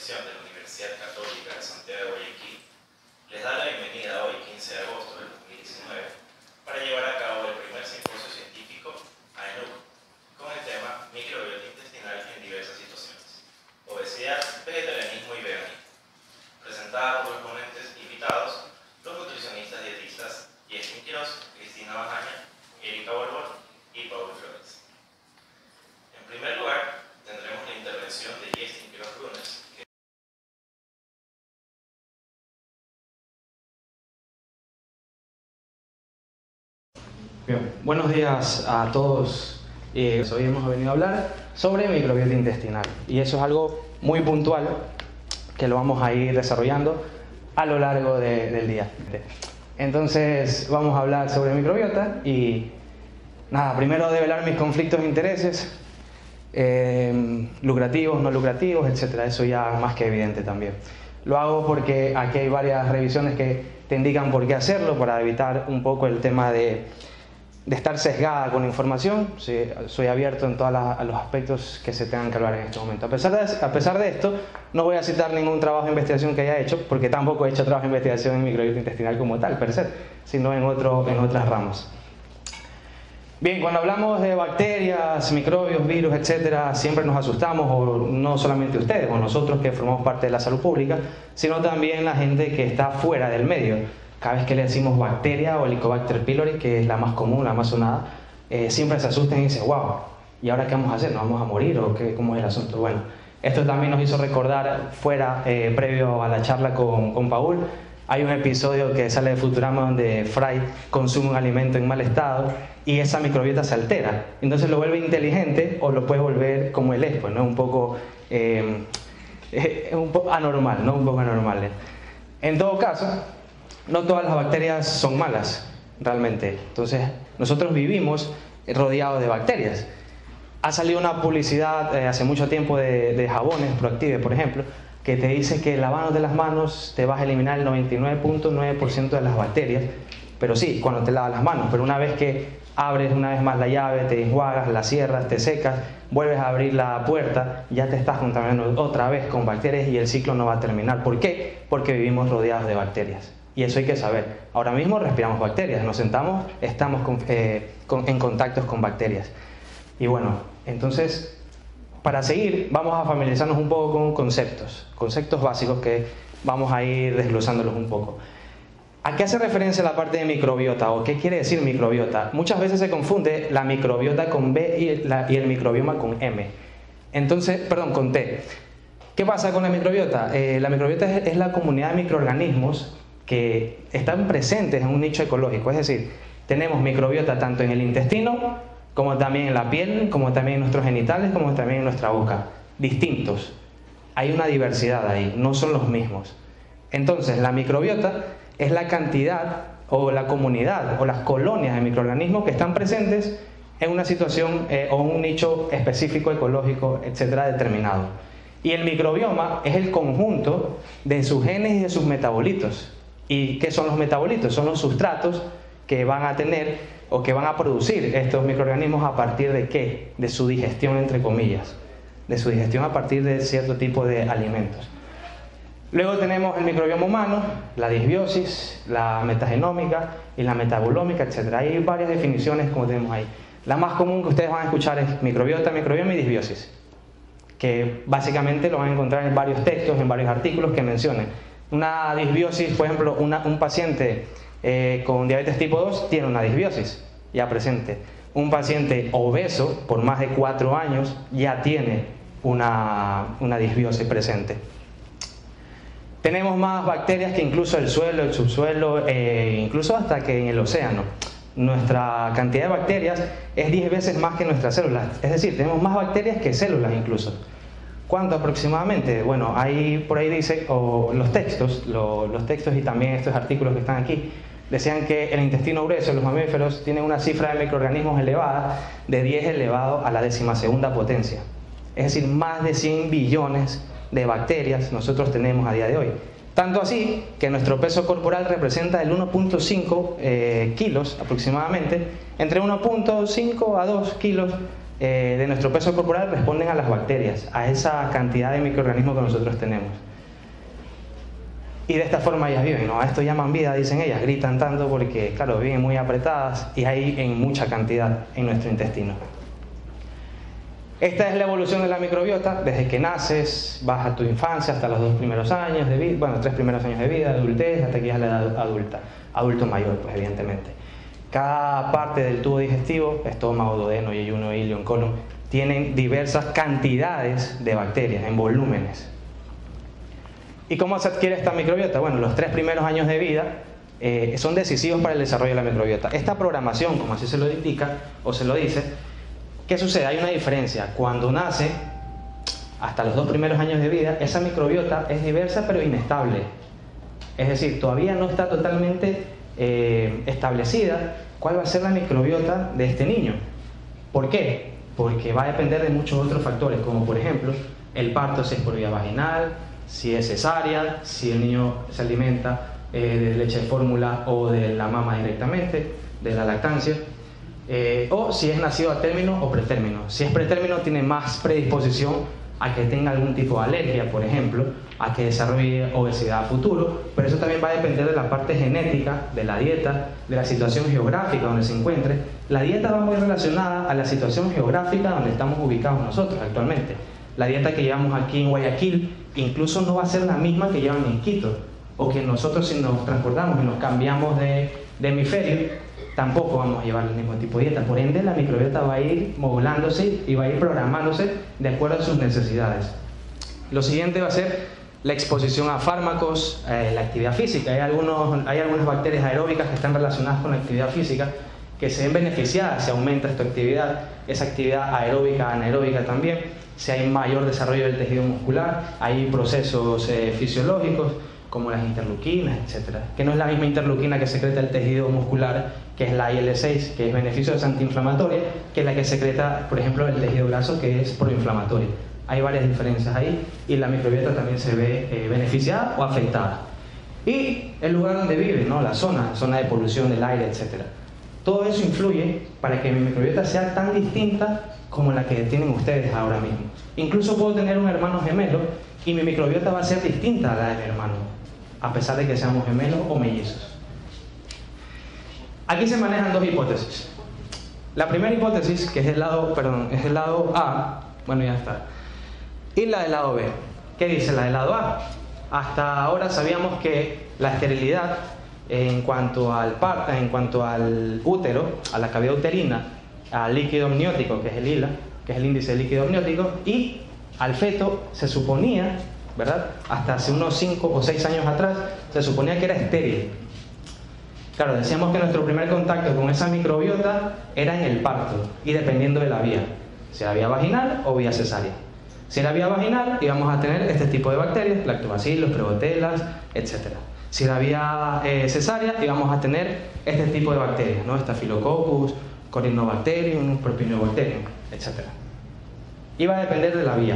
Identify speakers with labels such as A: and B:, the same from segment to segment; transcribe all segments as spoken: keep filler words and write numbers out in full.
A: Extensión de la Universidad Católica de Santiago de Guayaquil les da la bienvenida hoy, quince de agosto del dos mil diecinueve, para llevar a cabo el primer simposio científico A E N U C con el tema Microbiota intestinal en diversas situaciones, obesidad, vegetarianismo y veganismo, presentada por los ponentes invitados, los nutricionistas dietistas Jessin Quiroz, Cristina Bajaña, Erika Borbón y Paul Flores. En primer lugar, tendremos la intervención de Jessin Quiroz Brunes, que
B: Bien, buenos días a todos. Eh, hoy hemos venido a hablar sobre microbiota intestinal y eso es algo muy puntual que lo vamos a ir desarrollando a lo largo de, del día. Entonces vamos a hablar sobre microbiota y nada, primero develar mis conflictos de intereses, eh, lucrativos, no lucrativos, etcétera. Eso ya más que evidente también. Lo hago porque aquí hay varias revisiones que te indican por qué hacerlo, para evitar un poco el tema de de estar sesgada con información. Sí, soy abierto en todos los aspectos que se tengan que hablar en este momento. A pesar, de, a pesar de esto, no voy a citar ningún trabajo de investigación que haya hecho, porque tampoco he hecho trabajo de investigación en microbiota intestinal como tal, per se, sino en, otro, en otras ramas. Bien, cuando hablamos de bacterias, microbios, virus, etcétera, siempre nos asustamos, o no solamente ustedes o nosotros que formamos parte de la salud pública, sino también la gente que está fuera del medio. Cada vez que le decimos bacteria o Helicobacter pylori, que es la más común, la más sonada, eh, siempre se asustan y dicen, wow, ¿y ahora qué vamos a hacer? ¿Nos vamos a morir o qué, cómo es el asunto? Bueno, esto también nos hizo recordar, fuera, eh, previo a la charla con, con Paul, hay un episodio que sale de Futurama donde Fry consume un alimento en mal estado y esa microbiota se altera. Entonces lo vuelve inteligente o lo puede volver como él es, pues, ¿no? Un poco, eh, un poco anormal, ¿no? Un poco anormal. ¿eh? En todo caso, no todas las bacterias son malas, realmente. Entonces, nosotros vivimos rodeados de bacterias. Ha salido una publicidad eh, hace mucho tiempo de, de jabones Proactive, por ejemplo, que te dice que lavándote las manos te vas a eliminar el noventa y nueve punto nueve por ciento de las bacterias. Pero sí, cuando te lavas las manos. Pero una vez que abres una vez más la llave, te enjuagas, la cierras, te secas, vuelves a abrir la puerta, ya te estás contaminando otra vez con bacterias y el ciclo no va a terminar. ¿Por qué? Porque vivimos rodeados de bacterias. Y eso hay que saber. Ahora mismo respiramos bacterias, nos sentamos, estamos con, eh, con, en contactos con bacterias. Y bueno, entonces, para seguir, vamos a familiarizarnos un poco con conceptos, conceptos básicos que vamos a ir desglosándolos un poco. ¿A qué hace referencia la parte de microbiota o qué quiere decir microbiota? Muchas veces se confunde la microbiota con B y, la, y el microbioma con M. Entonces, perdón, con T. ¿Qué pasa con la microbiota? Eh, la microbiota es, es la comunidad de microorganismos que están presentes en un nicho ecológico, es decir, tenemos microbiota tanto en el intestino, como también en la piel, como también en nuestros genitales, como también en nuestra boca, distintos. Hay una diversidad ahí, no son los mismos. Entonces, la microbiota es la cantidad o la comunidad o las colonias de microorganismos que están presentes en una situación eh, o un nicho específico, ecológico, etcétera, determinado. Y el microbioma es el conjunto de sus genes y de sus metabolitos. ¿Y qué son los metabolitos? Son los sustratos que van a tener o que van a producir estos microorganismos a partir de ¿qué? De su digestión, entre comillas. De su digestión a partir de cierto tipo de alimentos. Luego tenemos el microbioma humano, la disbiosis, la metagenómica y la metabolómica, etcétera. Hay varias definiciones como tenemos ahí. La más común que ustedes van a escuchar es microbiota, microbioma y disbiosis, que básicamente lo van a encontrar en varios textos, en varios artículos que mencionen. Una disbiosis, por ejemplo, una, un paciente eh, con diabetes tipo dos tiene una disbiosis ya presente. Un paciente obeso por más de cuatro años ya tiene una, una disbiosis presente. Tenemos más bacterias que incluso el suelo, el subsuelo, eh, incluso hasta que en el océano. Nuestra cantidad de bacterias es diez veces más que nuestras células. Es decir, tenemos más bacterias que células incluso. ¿Cuánto aproximadamente? Bueno, ahí por ahí dice, o los textos, lo, los textos y también estos artículos que están aquí, decían que el intestino grueso, los mamíferos, tienen una cifra de microorganismos elevada de diez elevado a la decimosegunda potencia. Es decir, más de cien billones de bacterias nosotros tenemos a día de hoy. Tanto así que nuestro peso corporal representa el uno punto cinco eh, kilos aproximadamente, entre uno punto cinco a dos kilos eh, de nuestro peso corporal responden a las bacterias, a esa cantidad de microorganismos que nosotros tenemos. Y de esta forma ellas viven, ¿no? A esto llaman vida, dicen ellas, gritan tanto porque, claro, viven muy apretadas y hay en mucha cantidad en nuestro intestino. Esta es la evolución de la microbiota, desde que naces, vas a tu infancia hasta los dos primeros años de vida, bueno, tres primeros años de vida, adultez, hasta que ya es la edad adulta, adulto mayor, pues evidentemente. Cada parte del tubo digestivo, estómago, duodeno, yeyuno, ilion, colon, tienen diversas cantidades de bacterias en volúmenes. ¿Y cómo se adquiere esta microbiota? Bueno, los tres primeros años de vida eh, son decisivos para el desarrollo de la microbiota. Esta programación, como así se lo indica o se lo dice, ¿qué sucede? Hay una diferencia. Cuando nace, hasta los dos primeros años de vida, esa microbiota es diversa pero inestable. Es decir, todavía no está totalmente eh, establecida cuál va a ser la microbiota de este niño. ¿Por qué? Porque va a depender de muchos otros factores, como por ejemplo, el parto, si es por vía vaginal, si es cesárea, si el niño se alimenta eh, de leche de fórmula o de la mama directamente, de la lactancia. Eh, o si es nacido a término o pretérmino. Si es pretérmino tiene más predisposición a que tenga algún tipo de alergia, por ejemplo, a que desarrolle obesidad a futuro, pero eso también va a depender de la parte genética, de la dieta, de la situación geográfica donde se encuentre. La dieta va muy relacionada a la situación geográfica donde estamos ubicados nosotros actualmente. La dieta que llevamos aquí en Guayaquil incluso no va a ser la misma que llevan en Quito, o que nosotros si nos transportamos y nos cambiamos de, de hemisferio, tampoco vamos a llevar el mismo tipo de dieta. Por ende, la microbiota va a ir modulándose y va a ir programándose de acuerdo a sus necesidades. Lo siguiente va a ser la exposición a fármacos, eh, la actividad física. Hay, algunos, hay algunas bacterias aeróbicas que están relacionadas con la actividad física que se ven beneficiadas si aumenta esta actividad, esa actividad aeróbica, anaeróbica también. Si hay mayor desarrollo del tejido muscular, hay procesos eh, fisiológicos como las interleuquinas, etcétera, que no es la misma interleuquina que secreta el tejido muscular, que es la I L seis, que es beneficiosa antiinflamatoria, que la que secreta, por ejemplo, el tejido graso, que es proinflamatoria. Hay varias diferencias ahí y la microbiota también se ve eh, beneficiada o afectada. Y el lugar donde vive, ¿no? La zona, zona de polución del aire, etcétera. Todo eso influye para que mi microbiota sea tan distinta como la que tienen ustedes ahora mismo. Incluso puedo tener un hermano gemelo y mi microbiota va a ser distinta a la de mi hermano, a pesar de que seamos gemelos o mellizos. Aquí se manejan dos hipótesis. La primera hipótesis, que es el lado, perdón, es el lado A, bueno ya está, y la del lado B. ¿Qué dice la del lado A? Hasta ahora sabíamos que la esterilidad en cuanto al parto, en cuanto al útero, a la cavidad uterina, al líquido amniótico, que es el I L A, que es el índice de líquido amniótico, y al feto se suponía, ¿verdad? Hasta hace unos cinco o seis años atrás, se suponía que era estéril. Claro, decíamos que nuestro primer contacto con esa microbiota era en el parto, y dependiendo de la vía, si era vía vaginal o vía cesárea. Si era vía vaginal, íbamos a tener este tipo de bacterias, lactobacillus, prebotelas, etcétera. Si era vía eh, cesárea, íbamos a tener este tipo de bacterias, ¿no? Staphylococcus, Corynebacterium, Propionibacterium, etcétera. Iba a depender de la vía.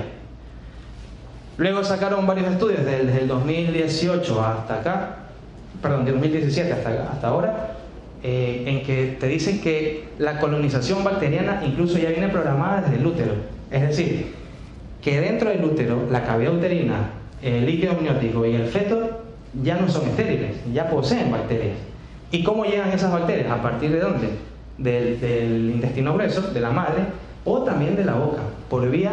B: Luego sacaron varios estudios desde el dos mil dieciocho hasta acá, perdón, de dos mil diecisiete hasta, acá, hasta ahora, eh, en que te dicen que la colonización bacteriana incluso ya viene programada desde el útero. Es decir, que dentro del útero, la cavidad uterina, el líquido amniótico y el feto ya no son estériles, ya poseen bacterias. ¿Y cómo llegan esas bacterias? ¿A partir de dónde? Del, del intestino grueso, de la madre, o también de la boca, por vía,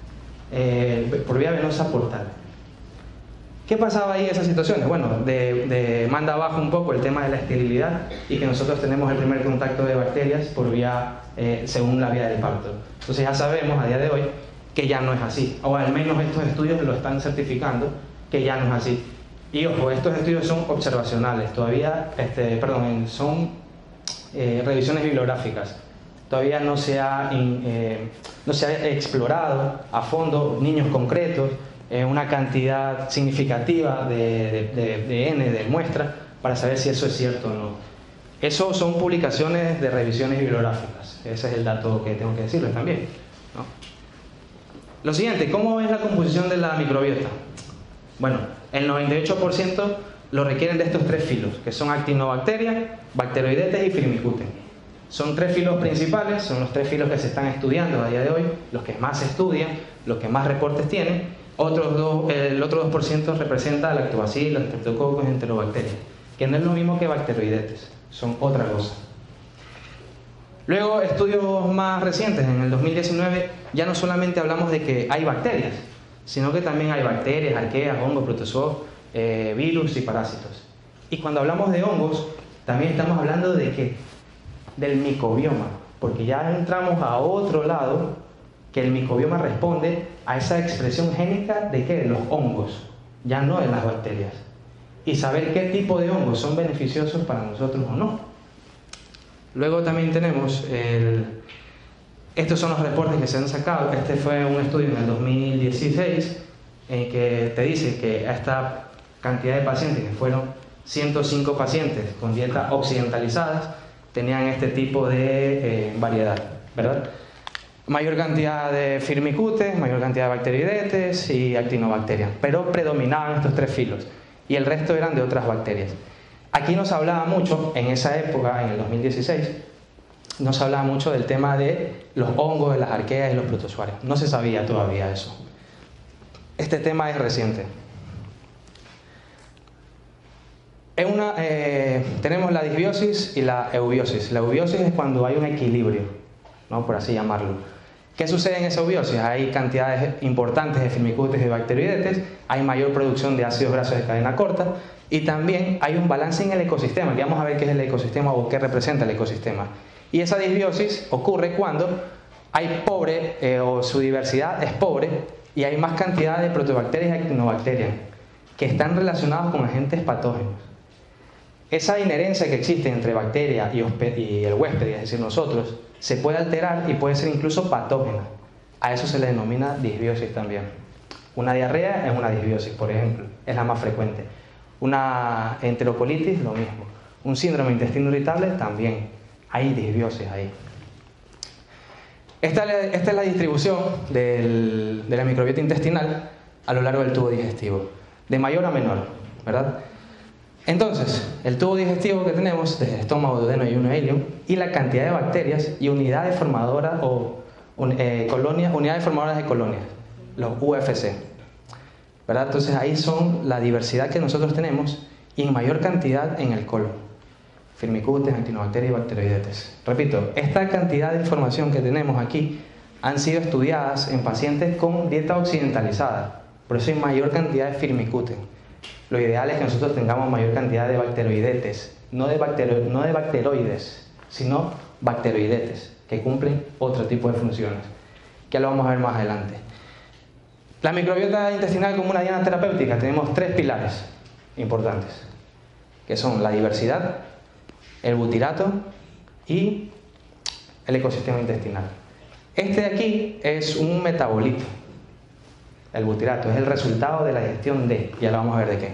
B: eh, por vía venosa portal. ¿Qué pasaba ahí en esas situaciones? Bueno, de, de manda abajo un poco el tema de la esterilidad y que nosotros tenemos el primer contacto de bacterias por vía, eh, según la vía del parto. Entonces ya sabemos a día de hoy que ya no es así, o al menos estos estudios lo están certificando que ya no es así. Y ojo, estos estudios son observacionales, todavía, este, perdón, son eh, revisiones bibliográficas. Todavía no se ha, in, eh, no se ha explorado a fondo niños concretos, eh, una cantidad significativa de, de, de, de N, de muestras, para saber si eso es cierto o no. Eso son publicaciones de revisiones bibliográficas, ese es el dato que tengo que decirles también, ¿no? Lo siguiente, ¿cómo es la composición de la microbiota? Bueno, el noventa y ocho por ciento lo requieren de estos tres filos, que son actinobacterias, bacteroidetes y firmicutes. Son tres filos principales, son los tres filos que se están estudiando a día de hoy, los que más se estudian, los que más reportes tienen. Otros dos, el otro dos por ciento representa lactobacillus, los streptococos y enterobacterias, que no es lo mismo que bacteroidetes, son otra cosa. Luego, estudios más recientes, en el dos mil diecinueve, ya no solamente hablamos de que hay bacterias, sino que también hay bacterias, arqueas, hongos, protozoos, eh, virus y parásitos. Y cuando hablamos de hongos, también estamos hablando de qué, del microbioma, porque ya entramos a otro lado, que el microbioma responde a esa expresión génica de qué, de los hongos, ya no de las bacterias. Y saber qué tipo de hongos son beneficiosos para nosotros o no. Luego también tenemos, el, estos son los reportes que se han sacado. Este fue un estudio en el dos mil dieciséis en que te dice que a esta cantidad de pacientes, que fueron ciento cinco pacientes con dietas occidentalizadas, tenían este tipo de eh, variedad, ¿verdad? Mayor cantidad de firmicutes, mayor cantidad de bacteroidetes y actinobacterias, pero predominaban estos tres filos y el resto eran de otras bacterias. Aquí nos hablaba mucho, en esa época, en el dos mil dieciséis, nos hablaba mucho del tema de los hongos, de las arqueas y los protozoarios. No se sabía todavía eso. Este tema es reciente. En una, eh, tenemos la disbiosis y la eubiosis. La eubiosis es cuando hay un equilibrio, ¿no?, por así llamarlo. ¿Qué sucede en esa eubiosis? Hay cantidades importantes de firmicutes y bacteroidetes, hay mayor producción de ácidos grasos de cadena corta y también hay un balance en el ecosistema, que vamos a ver qué es el ecosistema o qué representa el ecosistema. Y esa disbiosis ocurre cuando hay pobre eh, o su diversidad es pobre y hay más cantidad de protobacterias y actinobacterias que están relacionados con agentes patógenos. Esa inherencia que existe entre bacteria y, y el huésped, es decir, nosotros, se puede alterar y puede ser incluso patógena. A eso se le denomina disbiosis también. Una diarrea es una disbiosis, por ejemplo, es la más frecuente. Una enterocolitis, lo mismo. Un síndrome de intestino irritable, también. Hay disbiosis ahí. Esta, esta es la distribución del, de la microbiota intestinal a lo largo del tubo digestivo, de mayor a menor, ¿verdad? Entonces, el tubo digestivo que tenemos, desde estómago, duodeno y ileum, y la cantidad de bacterias y unidades formadoras o eh, colonias, unidades formadoras de colonias, los U F C, ¿verdad? Entonces ahí son la diversidad que nosotros tenemos y en mayor cantidad en el colon. Firmicutes, actinobacterias y bacteroidetes. Repito, esta cantidad de información que tenemos aquí han sido estudiadas en pacientes con dieta occidentalizada, por eso hay mayor cantidad de firmicutes. Lo ideal es que nosotros tengamos mayor cantidad de bacteroidetes, no de, bactero, no de bacteroides, sino bacteroidetes, que cumplen otro tipo de funciones, que lo vamos a ver más adelante. La microbiota intestinal como una diana terapéutica tenemos tres pilares importantes, que son la diversidad, el butirato y el ecosistema intestinal. Este de aquí es un metabolito. El butirato es el resultado de la digestión de, ya lo vamos a ver de qué.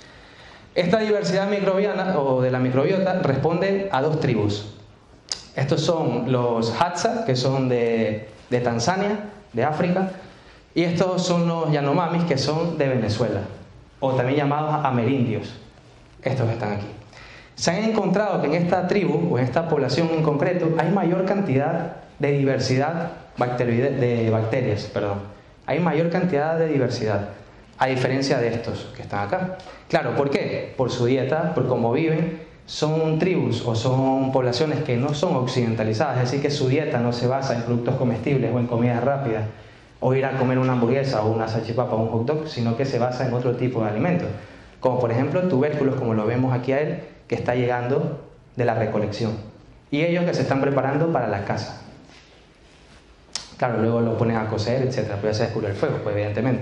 B: Esta diversidad microbiana o de la microbiota responde a dos tribus. Estos son los Hadza, que son de, de Tanzania, de África, y estos son los Yanomamis, que son de Venezuela, o también llamados amerindios. Estos que están aquí. Se han encontrado que en esta tribu, o en esta población en concreto, hay mayor cantidad de diversidad bacteroide, de bacterias, perdón. Hay mayor cantidad de diversidad, a diferencia de estos que están acá. Claro, ¿por qué? Por su dieta, por cómo viven. Son tribus o son poblaciones que no son occidentalizadas, es decir, que su dieta no se basa en productos comestibles o en comidas rápidas, o ir a comer una hamburguesa o una salchipapa o un hot dog, sino que se basa en otro tipo de alimentos, como por ejemplo tubérculos, como lo vemos aquí a él, que está llegando de la recolección, y ellos que se están preparando para la caza. Claro, luego lo ponen a cocer, etcétera, pero ya se descubre el fuego, pues evidentemente.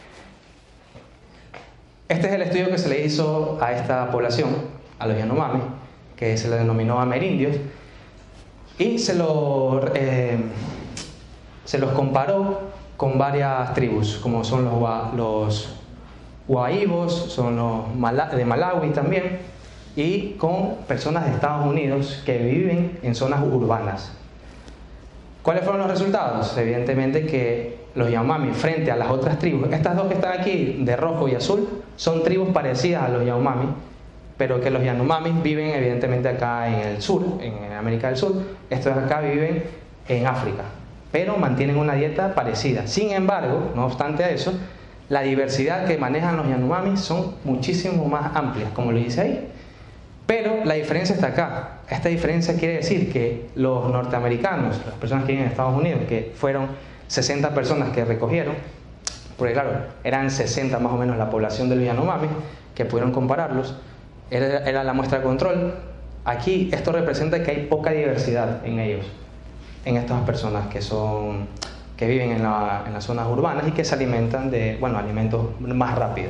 B: Este es el estudio que se le hizo a esta población, a los Yanomami, que se le denominó amerindios, y se, lo, eh, se los comparó con varias tribus, como son los, los Guaibos, son los Mala, de Malawi también, y con personas de Estados Unidos que viven en zonas urbanas. ¿Cuáles fueron los resultados? Evidentemente que los Yanomami frente a las otras tribus, estas dos que están aquí de rojo y azul, son tribus parecidas a los Yanomami, pero que los Yanomamis viven evidentemente acá en el sur, en América del Sur. Estos de acá viven en África, pero mantienen una dieta parecida. Sin embargo, no obstante a eso, la diversidad que manejan los Yanomamis son muchísimo más amplias, como lo dice ahí. Pero la diferencia está acá. Esta diferencia quiere decir que los norteamericanos, las personas que viven en Estados Unidos, que fueron sesenta personas que recogieron, porque claro, eran sesenta más o menos la población de los Yanomamis, que pudieron compararlos, era, era la muestra de control. Aquí esto representa que hay poca diversidad en ellos, en estas personas que son que viven en, la, en las zonas urbanas y que se alimentan de, bueno, alimentos más rápidos.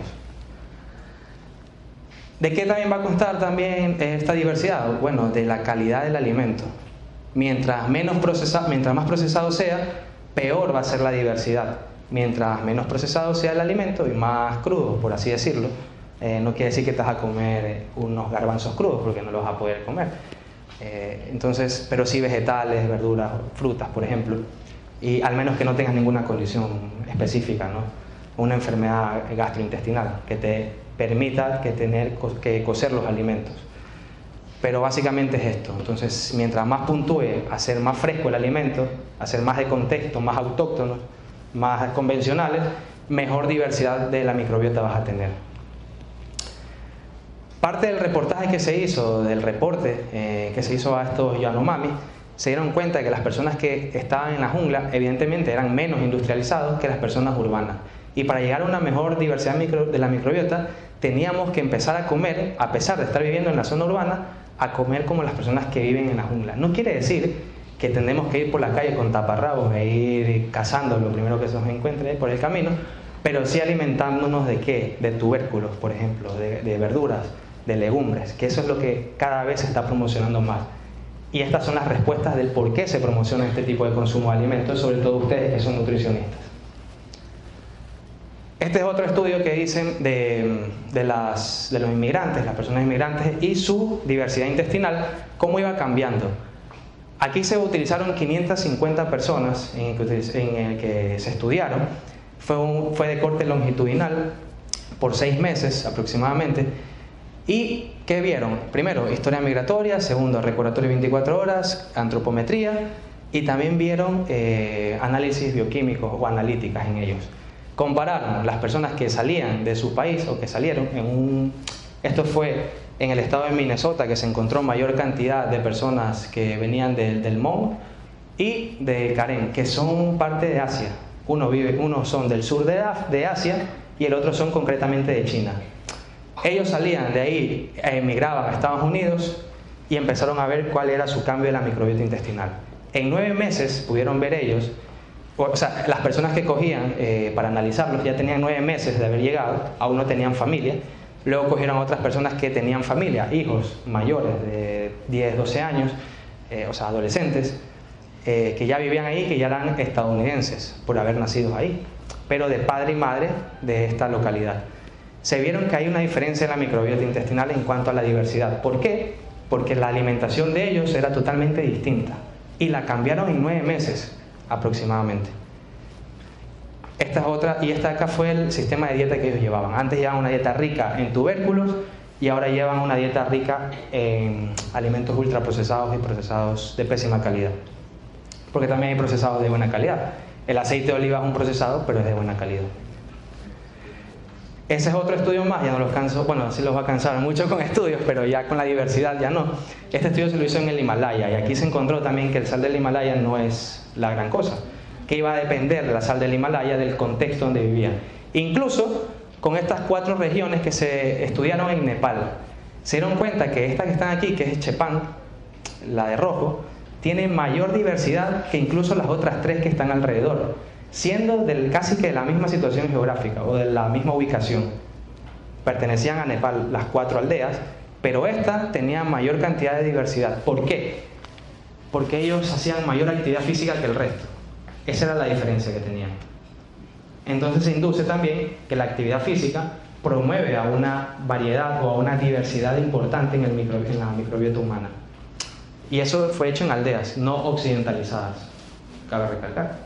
B: ¿De qué también va a constar también esta diversidad? Bueno, de la calidad del alimento. Mientras, menos procesado, mientras más procesado sea, peor va a ser la diversidad. Mientras menos procesado sea el alimento y más crudo, por así decirlo, eh, no quiere decir que te vas a comer unos garbanzos crudos, porque no los vas a poder comer. Eh, entonces, pero sí vegetales, verduras, frutas, por ejemplo, y al menos que no tengas ninguna condición específica, ¿no? Una enfermedad gastrointestinal que te permita que tener que cocer los alimentos. Pero básicamente es esto. Entonces, mientras más puntúe a ser más fresco el alimento, a ser más de contexto, más autóctonos, más convencionales, mejor diversidad de la microbiota vas a tener. Parte del reportaje que se hizo, del reporte eh, que se hizo a estos Yanomami, se dieron cuenta de que las personas que estaban en la jungla evidentemente eran menos industrializados que las personas urbanas. Y para llegar a una mejor diversidad micro, de la microbiota, teníamos que empezar a comer, a pesar de estar viviendo en la zona urbana, a comer como las personas que viven en la jungla. No quiere decir que tenemos que ir por la calle con taparrabos e ir cazando lo primero que se nos encuentre por el camino, pero sí alimentándonos de qué, de tubérculos, por ejemplo, de, de verduras, de legumbres, que eso es lo que cada vez se está promocionando más. Y estas son las respuestas del por qué se promociona este tipo de consumo de alimentos, sobre todo ustedes que son nutricionistas. Este es otro estudio que dicen de, de, las, de los inmigrantes, las personas inmigrantes y su diversidad intestinal, cómo iba cambiando. Aquí se utilizaron quinientas cincuenta personas en el que, en el que se estudiaron. Fue, un, fue de corte longitudinal por seis meses aproximadamente. ¿Y qué vieron? Primero, historia migratoria. Segundo, recordatorio veinticuatro horas, antropometría. Y también vieron eh, análisis bioquímicos o analíticas en ellos. Compararon las personas que salían de su país o que salieron en un... Esto fue en el estado de Minnesota, que se encontró mayor cantidad de personas que venían de, del M O N y de Karen, que son parte de Asia. Uno vive, uno son del sur de, de Asia y el otro son concretamente de China. Ellos salían de ahí, emigraban a Estados Unidos y empezaron a ver cuál era su cambio de la microbiota intestinal. En nueve meses pudieron ver ellos. O sea, las personas que cogían eh, para analizarlos ya tenían nueve meses de haber llegado, aún no tenían familia. Luego cogieron a otras personas que tenían familia, hijos mayores de diez, doce años, eh, o sea, adolescentes, eh, que ya vivían ahí, que ya eran estadounidenses por haber nacido ahí, pero de padre y madre de esta localidad. Se vieron que hay una diferencia en la microbiota intestinal en cuanto a la diversidad. ¿Por qué? Porque la alimentación de ellos era totalmente distinta y la cambiaron en nueve meses. Aproximadamente. Esta es otra, y esta acá fue el sistema de dieta que ellos llevaban. Antes llevaban una dieta rica en tubérculos y ahora llevan una dieta rica en alimentos ultraprocesados y procesados de pésima calidad. Porque también hay procesados de buena calidad. El aceite de oliva es un procesado, pero es de buena calidad. Ese es otro estudio más, ya no los canso, bueno, sí los va a cansar mucho con estudios, pero ya con la diversidad ya no. Este estudio se lo hizo en el Himalaya y aquí se encontró también que el sal del Himalaya no es la gran cosa, que iba a depender de la sal del Himalaya del contexto donde vivían. Incluso con estas cuatro regiones que se estudiaron en Nepal, se dieron cuenta que esta que están aquí, que es Chepán, la de rojo, tiene mayor diversidad que incluso las otras tres que están alrededor, siendo del, casi que de la misma situación geográfica o de la misma ubicación. Pertenecían a Nepal las cuatro aldeas, pero esta tenía mayor cantidad de diversidad. ¿Por qué? Porque ellos hacían mayor actividad física que el resto. Esa era la diferencia que tenían. Entonces se induce también que la actividad física promueve a una variedad o a una diversidad importante en, el micro, en la microbiota humana. Y eso fue hecho en aldeas, no occidentalizadas, cabe recalcar.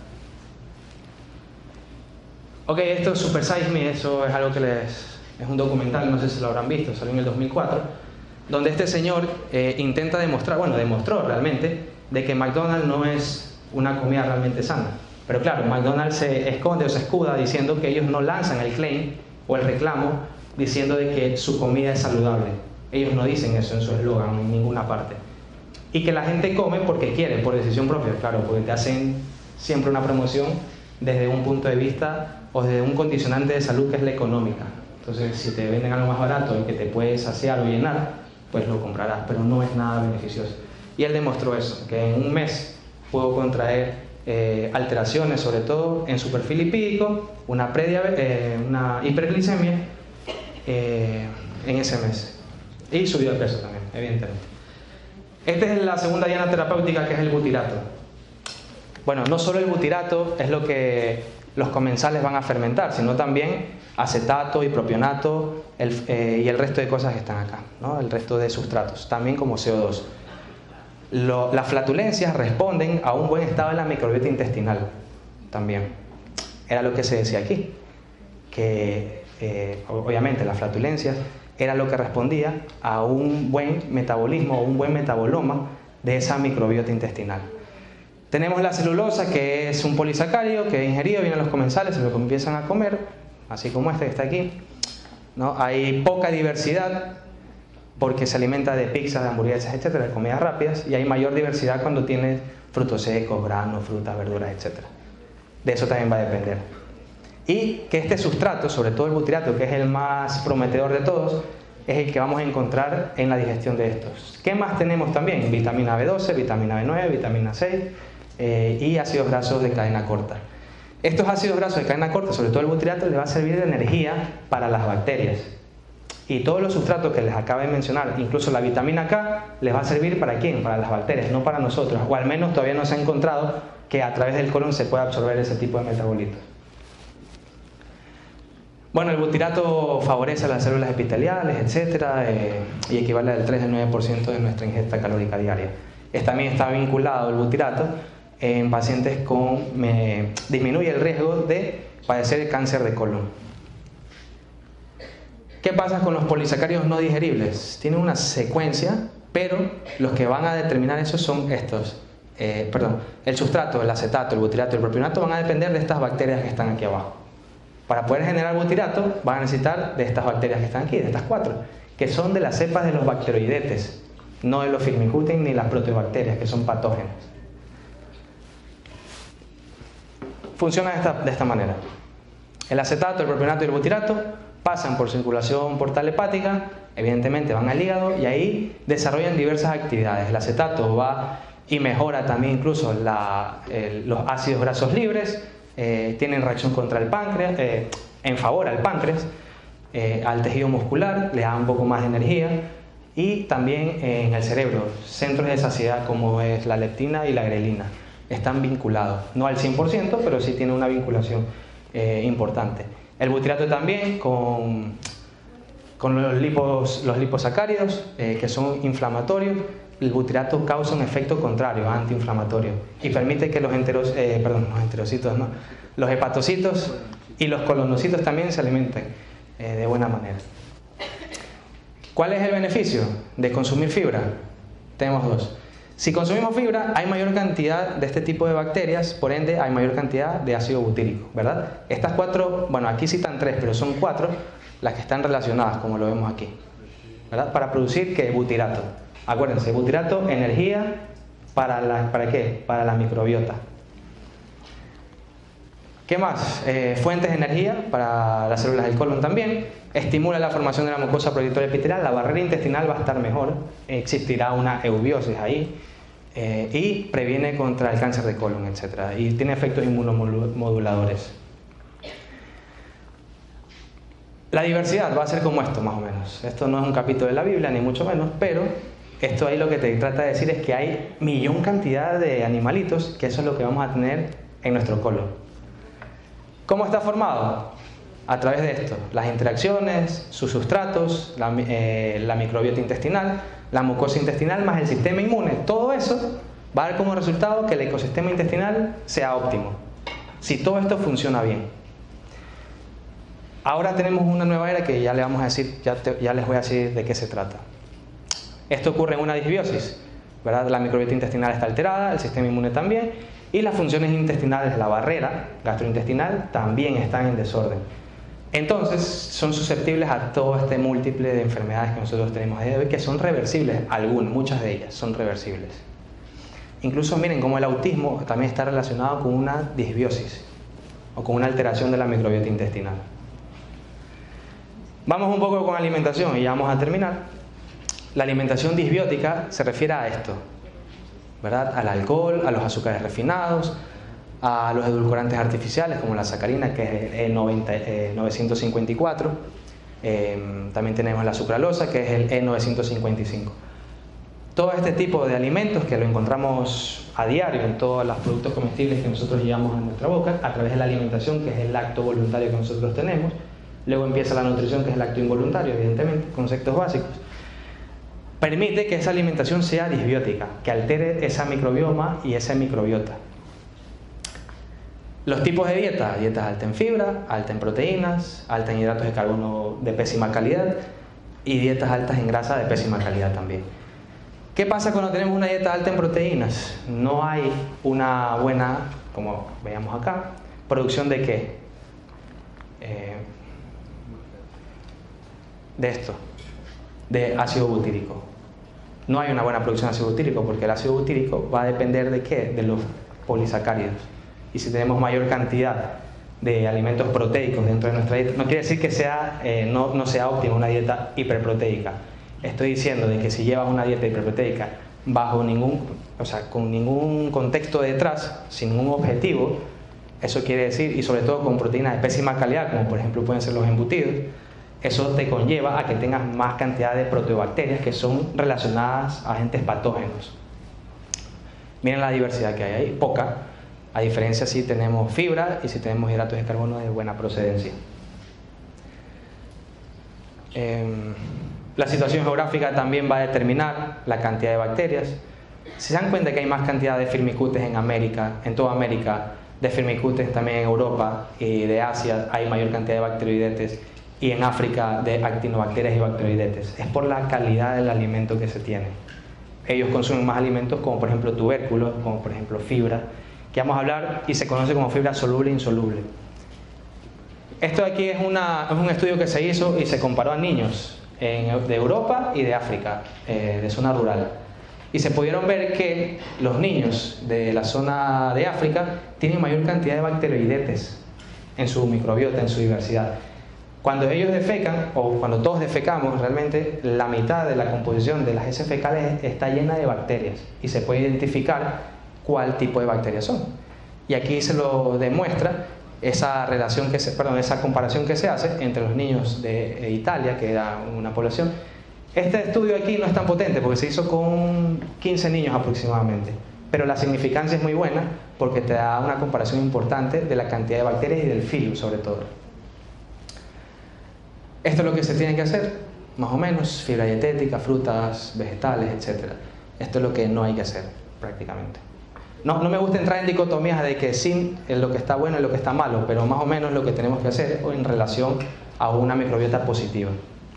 B: Ok, esto es Super Size Me, eso es algo que les... es un documental, no sé si lo habrán visto, salió en el dos mil cuatro, donde este señor eh, intenta demostrar, bueno, demostró realmente, de que McDonald's no es una comida realmente sana. Pero claro, McDonald's se esconde o se escuda diciendo que ellos no lanzan el claim o el reclamo diciendo de que su comida es saludable. Ellos no dicen eso en su eslogan en ninguna parte. Y que la gente come porque quiere, por decisión propia, claro, porque te hacen siempre una promoción desde un punto de vista o desde un condicionante de salud que es la económica. Entonces, si te venden algo más barato y que te puede saciar o llenar, pues lo comprarás, pero no es nada beneficioso. Y él demostró eso, que en un mes pudo contraer eh, alteraciones, sobre todo en su perfil lipídico, una, eh, una hiperglicemia eh, en ese mes. Y subió de peso también, evidentemente. Esta es la segunda diana terapéutica, que es el butirato. Bueno, no solo el butirato es lo que los comensales van a fermentar, sino también acetato y propionato el, eh, y el resto de cosas que están acá, ¿no? El resto de sustratos, también como C O dos. Lo, las flatulencias responden a un buen estado de la microbiota intestinal también. Era lo que se decía aquí, que eh, obviamente las flatulencias era lo que respondía a un buen metabolismo o un buen metaboloma de esa microbiota intestinal. Tenemos la celulosa, que es un polisacárido que ingerido vienen los comensales, se lo empiezan a comer, así como este que está aquí, ¿no? Hay poca diversidad porque se alimenta de pizzas, de hamburguesas, etcétera, de comidas rápidas, y hay mayor diversidad cuando tienes frutos secos, granos, frutas, verduras, etcétera. De eso también va a depender. Y que este sustrato, sobre todo el butirato, que es el más prometedor de todos, es el que vamos a encontrar en la digestión de estos. ¿Qué más tenemos también? Vitamina B doce, vitamina B nueve, vitamina C eh, y ácidos grasos de cadena corta. Estos ácidos grasos de cadena corta, sobre todo el butirato, les va a servir de energía para las bacterias. Y todos los sustratos que les acabo de mencionar, incluso la vitamina K, les va a servir ¿para quién? Para las bacterias, no para nosotros. O al menos todavía no se ha encontrado que a través del colon se pueda absorber ese tipo de metabolitos. Bueno, el butirato favorece a las células epiteliales, etcétera, eh, y equivale al tres al nueve por ciento de nuestra ingesta calórica diaria. Es, también está vinculado el butirato en pacientes con... Eh, disminuye el riesgo de padecer cáncer de colon. ¿Qué pasa con los polisacáridos no digeribles? Tienen una secuencia, pero los que van a determinar eso son estos. Eh, perdón, el sustrato, el acetato, el butirato y el propionato van a depender de estas bacterias que están aquí abajo. Para poder generar butirato van a necesitar de estas bacterias que están aquí, de estas cuatro, que son de las cepas de los bacteroidetes, no de los Firmicutes ni las proteobacterias, que son patógenas. Funciona de esta, de esta manera. El acetato, el propionato y el butirato pasan por circulación portal hepática, evidentemente van al hígado y ahí desarrollan diversas actividades. El acetato va y mejora también incluso la, el, los ácidos grasos libres, eh, tienen reacción contra el páncreas, eh, en favor al páncreas, eh, al tejido muscular, le da un poco más de energía y también en el cerebro, centros de saciedad como es la leptina y la grelina, están vinculados, no al cien por ciento, pero sí tienen una vinculación eh, importante. El butirato también con, con los, lipos, los liposacáridos, eh, que son inflamatorios. El butirato causa un efecto contrario, antiinflamatorio, y permite que los, enteros, eh, perdón, los enterocitos, no, los hepatocitos y los colonocitos también se alimenten eh, de buena manera. ¿Cuál es el beneficio de consumir fibra? Tenemos dos. Si consumimos fibra, hay mayor cantidad de este tipo de bacterias, por ende hay mayor cantidad de ácido butírico, ¿verdad? Estas cuatro, bueno, aquí citan tres, pero son cuatro las que están relacionadas, como lo vemos aquí, ¿verdad? Para producir, ¿qué? Butirato. Acuérdense, butirato, energía, ¿para, la, ¿para qué? Para la microbiota. ¿Qué más? Eh, fuentes de energía para las células del colon también. Estimula la formación de la mucosa protectora epitelial, la barrera intestinal va a estar mejor, existirá una eubiosis ahí, eh, y previene contra el cáncer de colon, etcétera. Y tiene efectos inmunomoduladores. La diversidad va a ser como esto, más o menos. Esto no es un capítulo de la Biblia, ni mucho menos, pero esto ahí lo que te trata de decir es que hay millón cantidad de animalitos, que eso es lo que vamos a tener en nuestro colon. ¿Cómo está formado? A través de esto, las interacciones, sus sustratos, la, eh, la microbiota intestinal, la mucosa intestinal más el sistema inmune. Todo eso va a dar como resultado que el ecosistema intestinal sea óptimo, si todo esto funciona bien. Ahora tenemos una nueva era que ya, le vamos a decir, ya, te, ya les voy a decir de qué se trata. Esto ocurre en una disbiosis, ¿verdad? La microbiota intestinal está alterada, el sistema inmune también, y las funciones intestinales de la barrera gastrointestinal también están en desorden. Entonces, son susceptibles a todo este múltiple de enfermedades que nosotros tenemos a día de hoy, que son reversibles, algunas, muchas de ellas son reversibles. Incluso miren cómo el autismo también está relacionado con una disbiosis o con una alteración de la microbiota intestinal. Vamos un poco con alimentación y ya vamos a terminar. La alimentación disbiótica se refiere a esto, ¿verdad? Al alcohol, a los azúcares refinados, a los edulcorantes artificiales como la sacarina, que es el E novecientos cincuenta y cuatro. Eh, también tenemos la sucralosa, que es el E novecientos cincuenta y cinco. Todo este tipo de alimentos que lo encontramos a diario en todos los productos comestibles que nosotros llevamos a nuestra boca, a través de la alimentación, que es el acto voluntario que nosotros tenemos. Luego empieza la nutrición, que es el acto involuntario, evidentemente, conceptos básicos. Permite que esa alimentación sea disbiótica, que altere esa microbioma y esa microbiota. Los tipos de dieta: dietas alta en fibra, alta en proteínas, alta en hidratos de carbono de pésima calidad y dietas altas en grasa de pésima calidad también. ¿Qué pasa cuando tenemos una dieta alta en proteínas? No hay una buena, como veamos acá, producción de qué? Eh, de esto, de ácido butírico. No hay una buena producción de ácido butírico porque el ácido butírico va a depender de qué? De los polisacáridos. Y si tenemos mayor cantidad de alimentos proteicos dentro de nuestra dieta, no quiere decir que sea, eh, no, no sea óptima una dieta hiperproteica. Estoy diciendo de que si llevas una dieta hiperproteica bajo ningún, o sea, con ningún contexto detrás, sin ningún objetivo, eso quiere decir, y sobre todo con proteínas de pésima calidad, como por ejemplo pueden ser los embutidos, eso te conlleva a que tengas más cantidad de proteobacterias que son relacionadas a agentes patógenos. Miren la diversidad que hay ahí, poca, a diferencia si tenemos fibra y si tenemos hidratos de carbono de buena procedencia. Eh, la situación geográfica también va a determinar la cantidad de bacterias. Si se dan cuenta que hay más cantidad de firmicutes en América, en toda América, de firmicutes también en Europa y de Asia hay mayor cantidad de bacteroidetes, y en África de actinobacterias y bacteroidetes. Es por la calidad del alimento que se tiene. Ellos consumen más alimentos como por ejemplo tubérculos, como por ejemplo fibra, que vamos a hablar y se conoce como fibra soluble e insoluble. Esto de aquí es, una, es un estudio que se hizo y se comparó a niños en, de Europa y de África, eh, de zona rural. Y se pudieron ver que los niños de la zona de África tienen mayor cantidad de bacteroidetes en su microbiota, en su diversidad. Cuando ellos defecan, o cuando todos defecamos, realmente la mitad de la composición de las heces fecales está llena de bacterias y se puede identificar cuál tipo de bacterias son. Y aquí se lo demuestra esa relación que se, perdón, esa comparación que se hace entre los niños de Italia, que era una población. Este estudio aquí no es tan potente porque se hizo con quince niños aproximadamente, pero la significancia es muy buena porque te da una comparación importante de la cantidad de bacterias y del filum sobre todo. Esto es lo que se tiene que hacer, más o menos: fibra dietética, frutas, vegetales, etcétera. Esto es lo que no hay que hacer, prácticamente. No, no me gusta entrar en dicotomías de que sí es lo que está bueno y lo que está malo, pero más o menos lo que tenemos que hacer en relación a una microbiota positiva.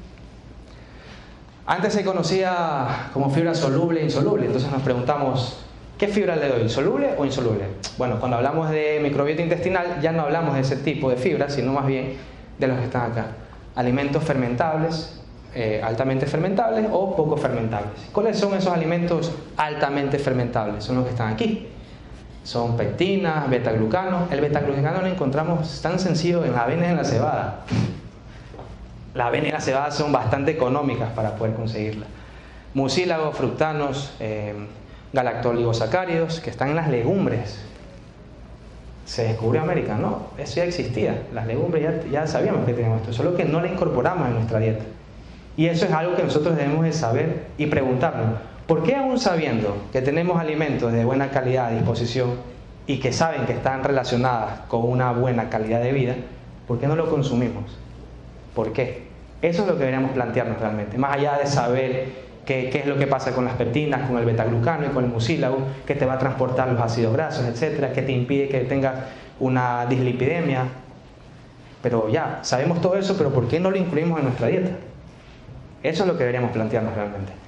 B: Antes se conocía como fibra soluble e insoluble, entonces nos preguntamos, ¿qué fibra le doy? ¿Soluble o insoluble? Bueno, cuando hablamos de microbiota intestinal ya no hablamos de ese tipo de fibras, sino más bien de los que están acá. Alimentos fermentables, eh, altamente fermentables o poco fermentables. ¿Cuáles son esos alimentos altamente fermentables? Son los que están aquí. Son pectinas, betaglucanos. El betaglucano lo encontramos tan sencillo en la avena y en la cebada. La avena y la cebada son bastante económicas para poder conseguirla. Mucílagos, fructanos, eh, galactoligosacáridos, que están en las legumbres. Se descubrió América, no, eso ya existía, las legumbres ya, ya sabíamos que teníamos esto, solo que no la incorporamos en nuestra dieta. Y eso es algo que nosotros debemos de saber y preguntarnos, ¿por qué aún sabiendo que tenemos alimentos de buena calidad a disposición y que saben que están relacionadas con una buena calidad de vida, ¿por qué no lo consumimos? ¿Por qué? Eso es lo que deberíamos plantearnos realmente, más allá de saber qué, qué es lo que pasa con las pectinas, con el betaglucano y con el mucílago, que te va a transportar los ácidos grasos, etcétera, que te impide que tengas una dislipidemia. Pero ya, sabemos todo eso, pero ¿por qué no lo incluimos en nuestra dieta? Eso es lo que deberíamos plantearnos realmente.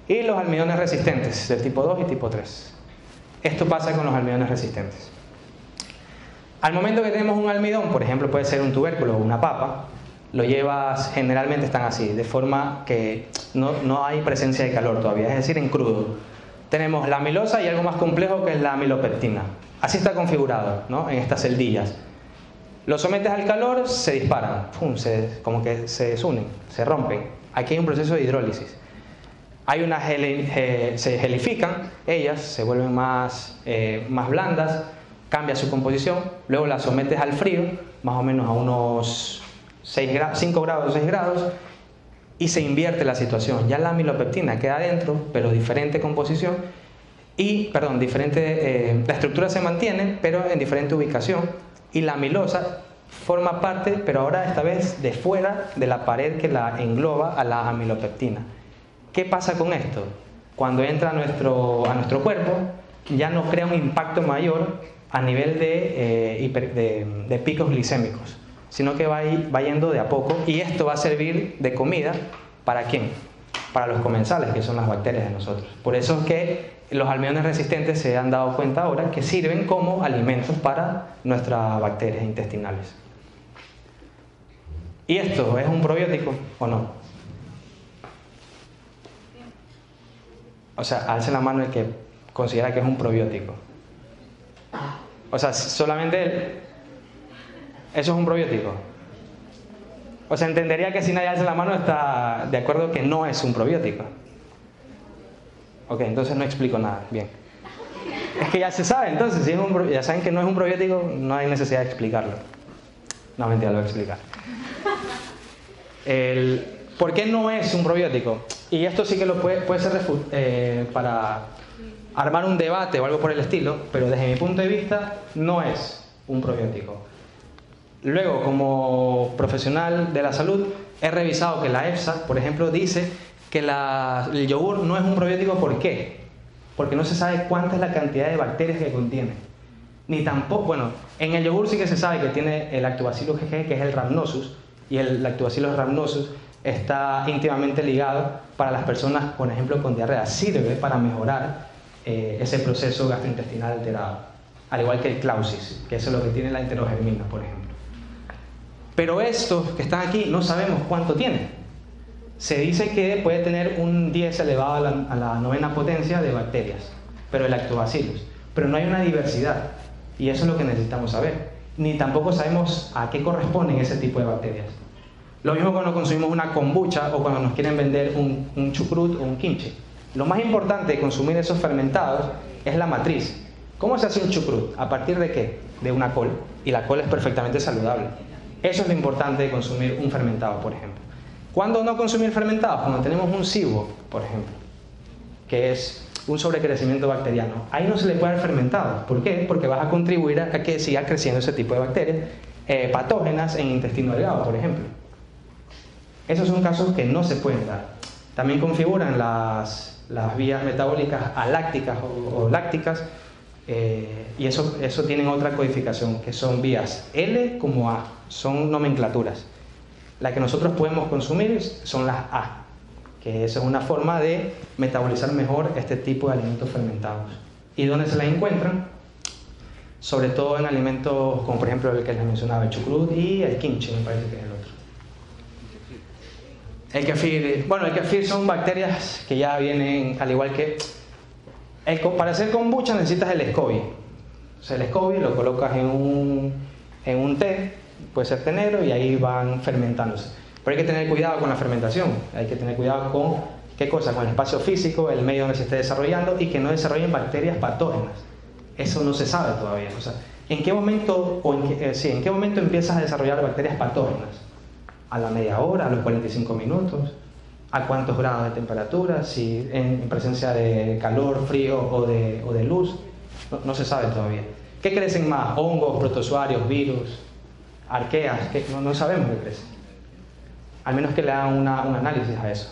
B: y los almidones resistentes del tipo dos y tipo tres. Esto pasa con los almidones resistentes. Al momento que tenemos un almidón, por ejemplo puede ser un tubérculo o una papa, lo llevas, generalmente están así, de forma que no, no hay presencia de calor todavía, es decir, en crudo. Tenemos la amilosa y algo más complejo que es la amilopectina. Así está configurado, ¿no? En estas celdillas. Lo sometes al calor, se disparan, ¡pum! Se, como que se desunen, se rompen. Aquí hay un proceso de hidrólisis. Hay unas gel, eh, se gelifican, ellas se vuelven más, eh, más blandas, cambia su composición, luego las sometes al frío, más o menos a unos cinco grados o seis grados, y se invierte la situación. Ya la amilopectina queda adentro, pero diferente composición, y, perdón, diferente, eh, la estructura se mantiene, pero en diferente ubicación, y la amilosa forma parte, pero ahora esta vez de fuera de la pared que la engloba a la amilopectina. ¿Qué pasa con esto? Cuando entra a nuestro, a nuestro cuerpo, ya no crea un impacto mayor a nivel de, eh, hiper, de, de picos glicémicos, sino que va, va yendo de a poco, y esto va a servir de comida ¿para quién? Para los comensales, que son las bacterias de nosotros. Por eso es que los almidones resistentes se han dado cuenta ahora que sirven como alimentos para nuestras bacterias intestinales. ¿Y esto es un probiótico o no? O sea, alce la mano el que considera que es un probiótico. O sea, solamente él. ¿Eso es un probiótico? O sea, entendería que si nadie alza la mano está de acuerdo que no es un probiótico. Ok, entonces no explico nada. Bien. Es que ya se sabe, entonces, si es un, ya saben que no es un probiótico, no hay necesidad de explicarlo. No, mentira, lo voy a explicar. El, ¿Por qué no es un probiótico? Y esto sí que lo puede, puede ser eh, para armar un debate o algo por el estilo, pero desde mi punto de vista no es un probiótico. Luego, como profesional de la salud, he revisado que la EFSA, por ejemplo, dice que la, el yogur no es un probiótico. ¿Por qué? Porque no se sabe cuánta es la cantidad de bacterias que contiene. Ni tampoco, bueno, en el yogur sí que se sabe que tiene el Lactobacillus G G, que es el Rhamnosus, y el Lactobacillus rhamnosus está íntimamente ligado para las personas, por ejemplo, con diarrea. Sirve para mejorar eh, ese proceso gastrointestinal alterado, al igual que el Clausis, que eso es lo que tiene la enterogermina, por ejemplo. Pero estos que están aquí no sabemos cuánto tienen. Se dice que puede tener un diez elevado a la, a la novena potencia de bacterias, pero el Lactobacillus. Pero no hay una diversidad, y eso es lo que necesitamos saber. Ni tampoco sabemos a qué corresponden ese tipo de bacterias. Lo mismo cuando consumimos una kombucha o cuando nos quieren vender un, un chucrut o un kimchi. Lo más importante de consumir esos fermentados es la matriz. ¿Cómo se hace un chucrut? ¿A partir de qué? De una col. Y la col es perfectamente saludable. Eso es lo importante de consumir un fermentado, por ejemplo. ¿Cuándo no consumir fermentados? Cuando tenemos un SIBO, por ejemplo, que es un sobrecrecimiento bacteriano. Ahí no se le puede dar fermentado. ¿Por qué? Porque vas a contribuir a que siga creciendo ese tipo de bacterias eh, patógenas en intestino delgado, por ejemplo. Esos son casos que no se pueden dar. También configuran las, las vías metabólicas alácticas o, o lácticas, eh, y eso, eso tienen otra codificación, que son vías L como A, son nomenclaturas. La que nosotros podemos consumir son las A, que es una forma de metabolizar mejor este tipo de alimentos fermentados. ¿Y dónde se las encuentran? Sobre todo en alimentos como por ejemplo el que les mencionaba, el chucrut y el kimchi, me parece que es el otro. El kefir, bueno, el kefir son bacterias que ya vienen, al igual que... El, para hacer kombucha necesitas el SCOBY. O sea, el SCOBY lo colocas en un, en un té, puede ser té negro, y ahí van fermentándose. Pero hay que tener cuidado con la fermentación, hay que tener cuidado con, ¿qué cosa? Con el espacio físico, el medio donde se esté desarrollando, y que no desarrollen bacterias patógenas. Eso no se sabe todavía. O sea, ¿en qué momento, o en qué, eh, sí, ¿en qué momento empiezas a desarrollar bacterias patógenas? ¿A la media hora, a los cuarenta y cinco minutos? ¿A cuántos grados de temperatura? ¿Si en presencia de calor, frío o de, o de luz? No, no se sabe todavía. ¿Qué crecen más? ¿Hongos, protozoarios, virus, arqueas? ¿Qué? No, no sabemos qué crecen. Al menos que le hagan una, un análisis a eso.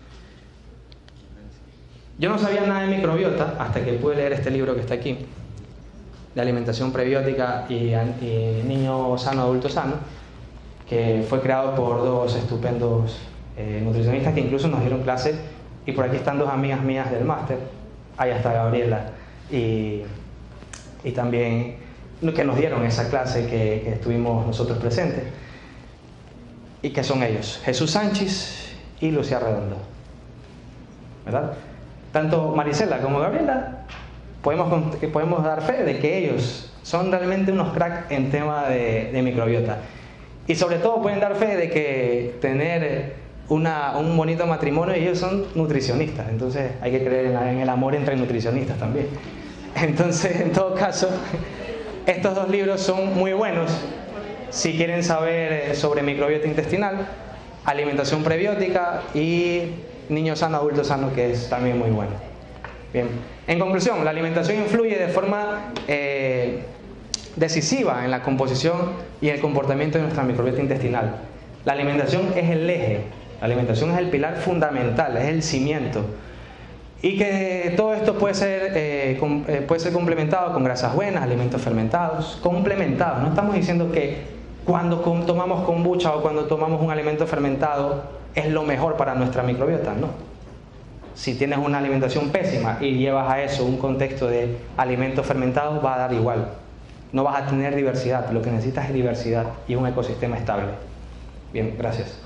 B: Yo no sabía nada de microbiota hasta que pude leer este libro que está aquí, de alimentación prebiótica y, y niño sano, adulto sano, que fue creado por dos estupendos eh, nutricionistas que incluso nos dieron clase Y por aquí están dos amigas mías del máster, allá está Gabriela, y, y también que nos dieron esa clase que, que estuvimos nosotros presentes. ¿Y que son ellos? Jesús Sánchez y Lucía Redondo, ¿verdad? Tanto Marisela como Gabriela podemos, podemos dar fe de que ellos son realmente unos cracks en tema de, de microbiota. Y sobre todo pueden dar fe de que tener una, un bonito matrimonio, ellos son nutricionistas. Entonces hay que creer en, la, en el amor entre nutricionistas también. Entonces, en todo caso, estos dos libros son muy buenos si quieren saber sobre microbiota intestinal, alimentación prebiótica y niño sano, adulto sano, que es también muy bueno. Bien. En conclusión, la alimentación influye de forma eh, decisiva en la composición y el comportamiento de nuestra microbiota intestinal. La alimentación es el eje, la alimentación es el pilar fundamental, es el cimiento. Y que todo esto puede ser, eh, com, eh, puede ser complementado con grasas buenas, alimentos fermentados, complementados. No estamos diciendo que cuando tomamos kombucha o cuando tomamos un alimento fermentado es lo mejor para nuestra microbiota, no. Si tienes una alimentación pésima y llevas a eso un contexto de alimentos fermentados, va a dar igual. No vas a tener diversidad, lo que necesitas es diversidad y un ecosistema estable. Bien, gracias.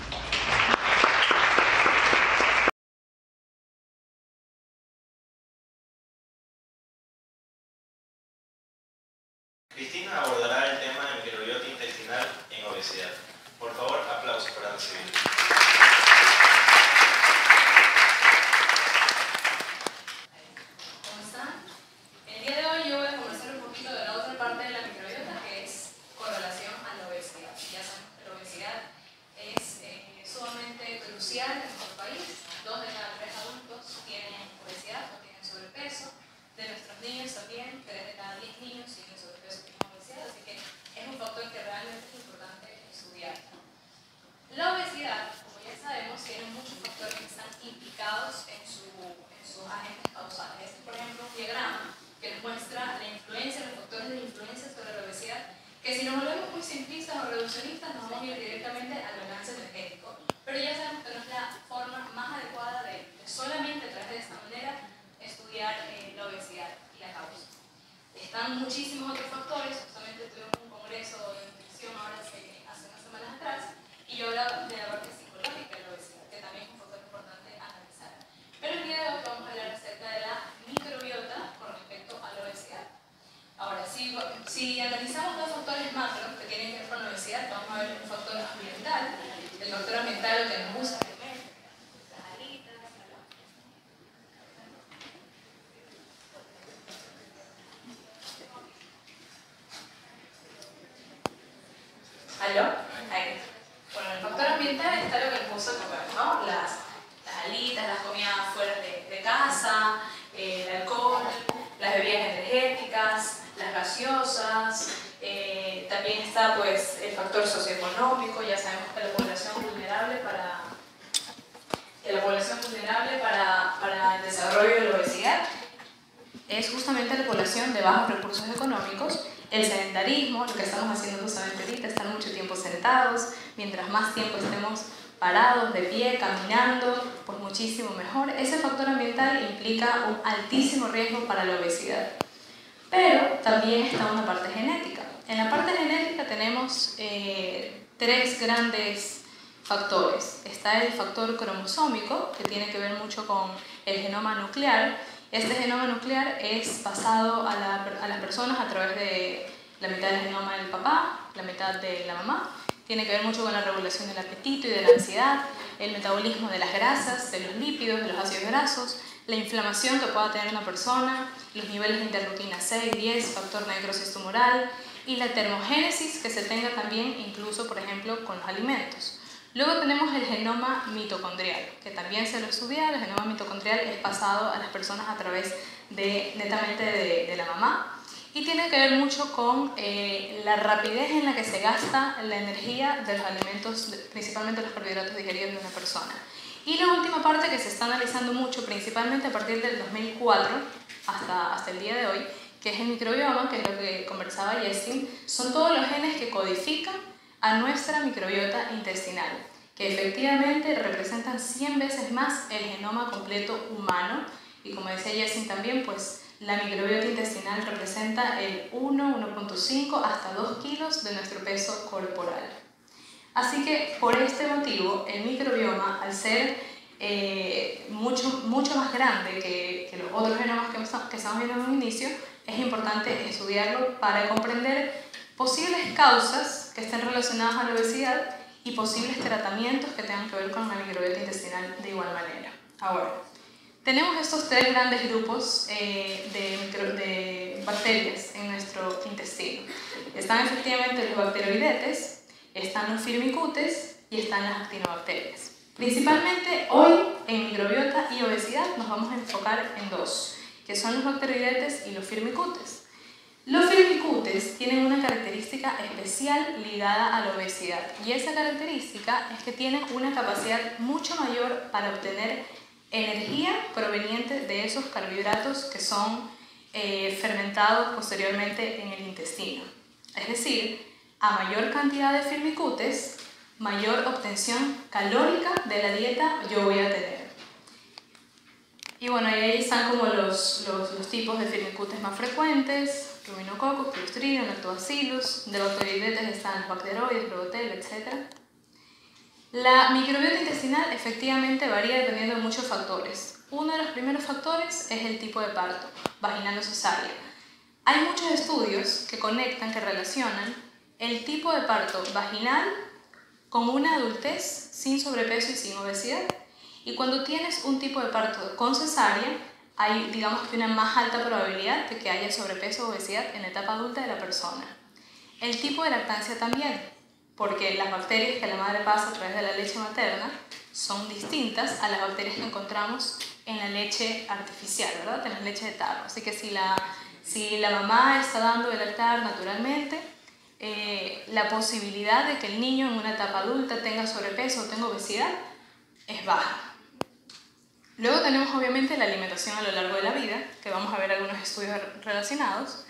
A: Cristina abordará el tema de microbiota intestinal en obesidad. Por favor, aplausos para recibirla.
C: ¿Cómo están? El día de hoy yo voy a conversar un poquito de la otra parte de la microbiota, que es con relación a la obesidad. Ya saben que la obesidad es eh, sumamente crucial en nuestro país. Dos de cada tres adultos tienen obesidad o tienen sobrepeso. De nuestros niños también, tres de cada diez niños tienen sobrepeso o tienen obesidad. Así que es un factor que realmente es importante estudiar. La obesidad, como ya sabemos, tiene muchos factores que están implicados en, su, en sus agentes causales. Este, por ejemplo, un diagrama que nos muestra la influencia, los factores de influencia sobre la obesidad, que si nos volvemos muy simplistas o reduccionistas, nos vamos a ir directamente al balance energético. Pero ya sabemos que no es la forma más adecuada de, de solamente a través de esta manera estudiar eh, la obesidad y la causa. Están muchísimos otros factores. Justamente tuvimos un congreso de nutrición ahora hace, hace unas semanas atrás, y yo hablaba de la parte psicológica de la obesidad, que también es un factor importante analizar. Pero el día de hoy vamos a hablar acerca de la microbiota con respecto a la obesidad. Ahora, si, si analizamos dos factores macro que tienen que ver con la obesidad, vamos a ver un factor ambiental. El factor ambiental, lo que nos gusta comer, las alitas, ¿aló? Ahí. Bueno, en el factor ambiental está lo que nos gusta comer, ¿no? Las, las alitas, las comidas fuera de, de casa, eh, el alcohol, las bebidas energéticas, las gaseosas. Eh, también está pues el factor socioeconómico. Ya sabemos que la población vulnerable para, que la población vulnerable para, para el desarrollo de la obesidad es justamente la población de bajos recursos económicos. El sedentarismo, lo que estamos haciendo justamente ahorita, estar mucho tiempo sentados. Mientras más tiempo estemos parados, de pie, caminando, pues muchísimo mejor. Ese factor ambiental implica un altísimo riesgo para la obesidad. Pero también está una parte genética. En la parte genética tenemos eh, tres grandes factores. Está el factor cromosómico, que tiene que ver mucho con el genoma nuclear. Este genoma nuclear es pasado a, la, a las personas a través de la mitad del genoma del papá, la mitad de la mamá. Tiene que ver mucho con la regulación del apetito y de la ansiedad, el metabolismo de las grasas, de los lípidos, de los ácidos grasos, la inflamación que pueda tener una persona, los niveles de interleuquina seis, diez, factor necrosis tumoral y la termogénesis que se tenga también incluso, por ejemplo, con los alimentos. Luego tenemos el genoma mitocondrial, que también se lo estudia. El genoma mitocondrial es pasado a las personas a través de, netamente de, de la mamá, y tiene que ver mucho con eh, la rapidez en la que se gasta la energía de los alimentos, principalmente los carbohidratos digeridos de una persona. Y la última parte que se está analizando mucho, principalmente a partir del dos mil cuatro hasta, hasta el día de hoy, que es el microbioma, que es lo que conversaba Jessin, son todos los genes que codifican a nuestra microbiota intestinal. que efectivamente representan cien veces más el genoma completo humano, y como decía Jessin también, pues la microbiota intestinal representa el uno, uno punto cinco hasta dos kilos de nuestro peso corporal. Así que por este motivo el microbioma, al ser eh, mucho, mucho más grande que, que los otros genomas que, que estamos viendo en un inicio, es importante estudiarlo para comprender posibles causas que estén relacionadas a la obesidad y posibles tratamientos que tengan que ver con la microbiota intestinal de igual manera. Ahora, tenemos estos tres grandes grupos eh, de, micro, de bacterias en nuestro intestino. Están efectivamente los bacteroidetes, están los firmicutes y están las actinobacterias. Principalmente hoy en microbiota y obesidad nos vamos a enfocar en dos, que son los bacteroidetes y los firmicutes. Los firmicutes tienen una característica especial ligada a la obesidad, y esa característica es que tienen una capacidad mucho mayor para obtener energía proveniente de esos carbohidratos que son eh, fermentados posteriormente en el intestino. Es decir, a mayor cantidad de firmicutes, mayor obtención calórica de la dieta yo voy a tener. Y bueno, ahí están como los, los, los tipos de firmicutes más frecuentes: Ruminococcus, Clostridium, Lactobacillus. De bacteroidetes están los bacteroides, Prototel, etcétera. La microbiota intestinal efectivamente varía dependiendo de muchos factores. Uno de los primeros factores es el tipo de parto, vaginal o cesárea. Hay muchos estudios que conectan, que relacionan el tipo de parto vaginal con una adultez sin sobrepeso y sin obesidad. Y cuando tienes un tipo de parto con cesárea, hay, digamos que una más alta probabilidad de que haya sobrepeso o obesidad en la etapa adulta de la persona. El tipo de lactancia también, porque las bacterias que la madre pasa a través de la leche materna son distintas a las bacterias que encontramos en la leche artificial, ¿verdad? En la leche de tarro. Así que si la, si la mamá está dando de lactar naturalmente, eh, la posibilidad de que el niño en una etapa adulta tenga sobrepeso o tenga obesidad es baja. Luego tenemos obviamente la alimentación a lo largo de la vida, que vamos a ver algunos estudios relacionados,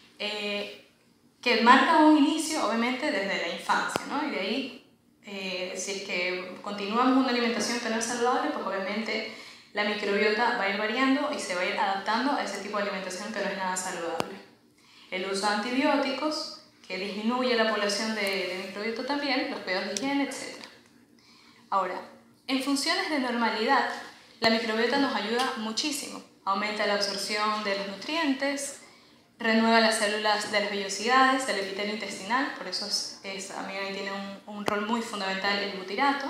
C: eh, que marcan un inicio obviamente desde la infancia, ¿no? Y de ahí, eh, si es que continuamos una alimentación que no es saludable, pues obviamente la microbiota va a ir variando y se va a ir adaptando a ese tipo de alimentación que no es nada saludable. El uso de antibióticos, que disminuye la población de, de microbiota también, los cuidados de higiene, etcétera. Ahora, en funciones de normalidad, la microbiota nos ayuda muchísimo. Aumenta la absorción de los nutrientes, renueva las células de las vellosidades, del epitelio intestinal, por eso es, es, también tiene un, un rol muy fundamental el butirato.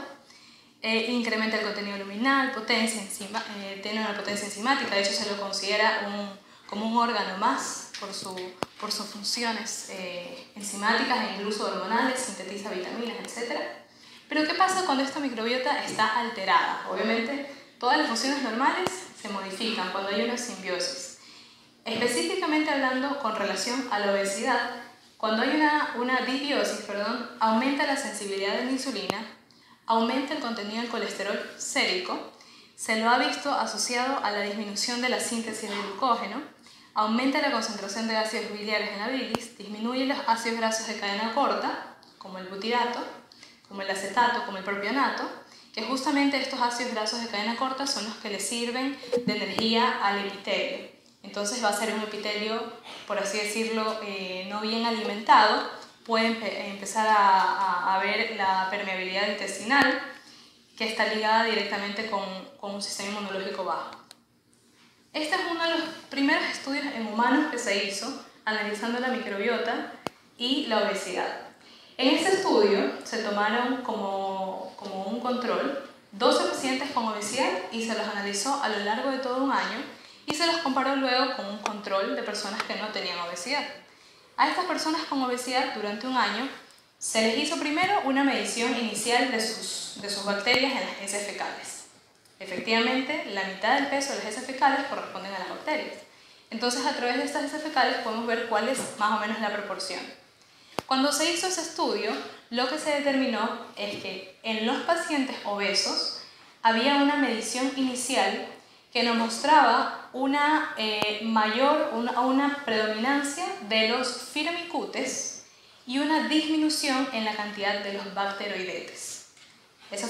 C: Eh, incrementa el contenido luminal, potencia enzima, eh, tiene una potencia enzimática, de hecho se lo considera un, como un órgano más por, su, por sus funciones eh, enzimáticas e incluso hormonales, sintetiza vitaminas, etcétera. Pero ¿qué pasa cuando esta microbiota está alterada? Obviamente todas las funciones normales se modifican cuando hay una simbiosis. Específicamente hablando con relación a la obesidad, cuando hay una, una disbiosis, perdón, aumenta la sensibilidad de la insulina, aumenta el contenido del colesterol sérico, se lo ha visto asociado a la disminución de la síntesis de glucógeno, aumenta la concentración de ácidos biliares en la bilis, disminuye los ácidos grasos de cadena corta, como el butirato, como el acetato, como el propionato, que justamente estos ácidos grasos de cadena corta son los que le sirven de energía al epitelio. Entonces va a ser un epitelio, por así decirlo, eh, no bien alimentado, puede empe empezar a, a, a ver la permeabilidad intestinal, que está ligada directamente con, con un sistema inmunológico bajo. Este es uno de los primeros estudios en humanos que se hizo analizando la microbiota y la obesidad. En este estudio se tomaron como, como un control doce pacientes con obesidad y se los analizó a lo largo de todo un año y se los comparó luego con un control de personas que no tenían obesidad. A estas personas con obesidad durante un año se les hizo primero una medición inicial de sus, de sus bacterias en las heces fecales. Efectivamente, la mitad del peso de las heces fecales corresponden a las bacterias. Entonces, a través de estas heces fecales podemos ver cuál es más o menos la proporción. Cuando se hizo ese estudio, lo que se determinó es que en los pacientes obesos había una medición inicial que nos mostraba una eh, mayor, una, una predominancia de los firmicutes y una disminución en la cantidad de los bacteroidetes. Esa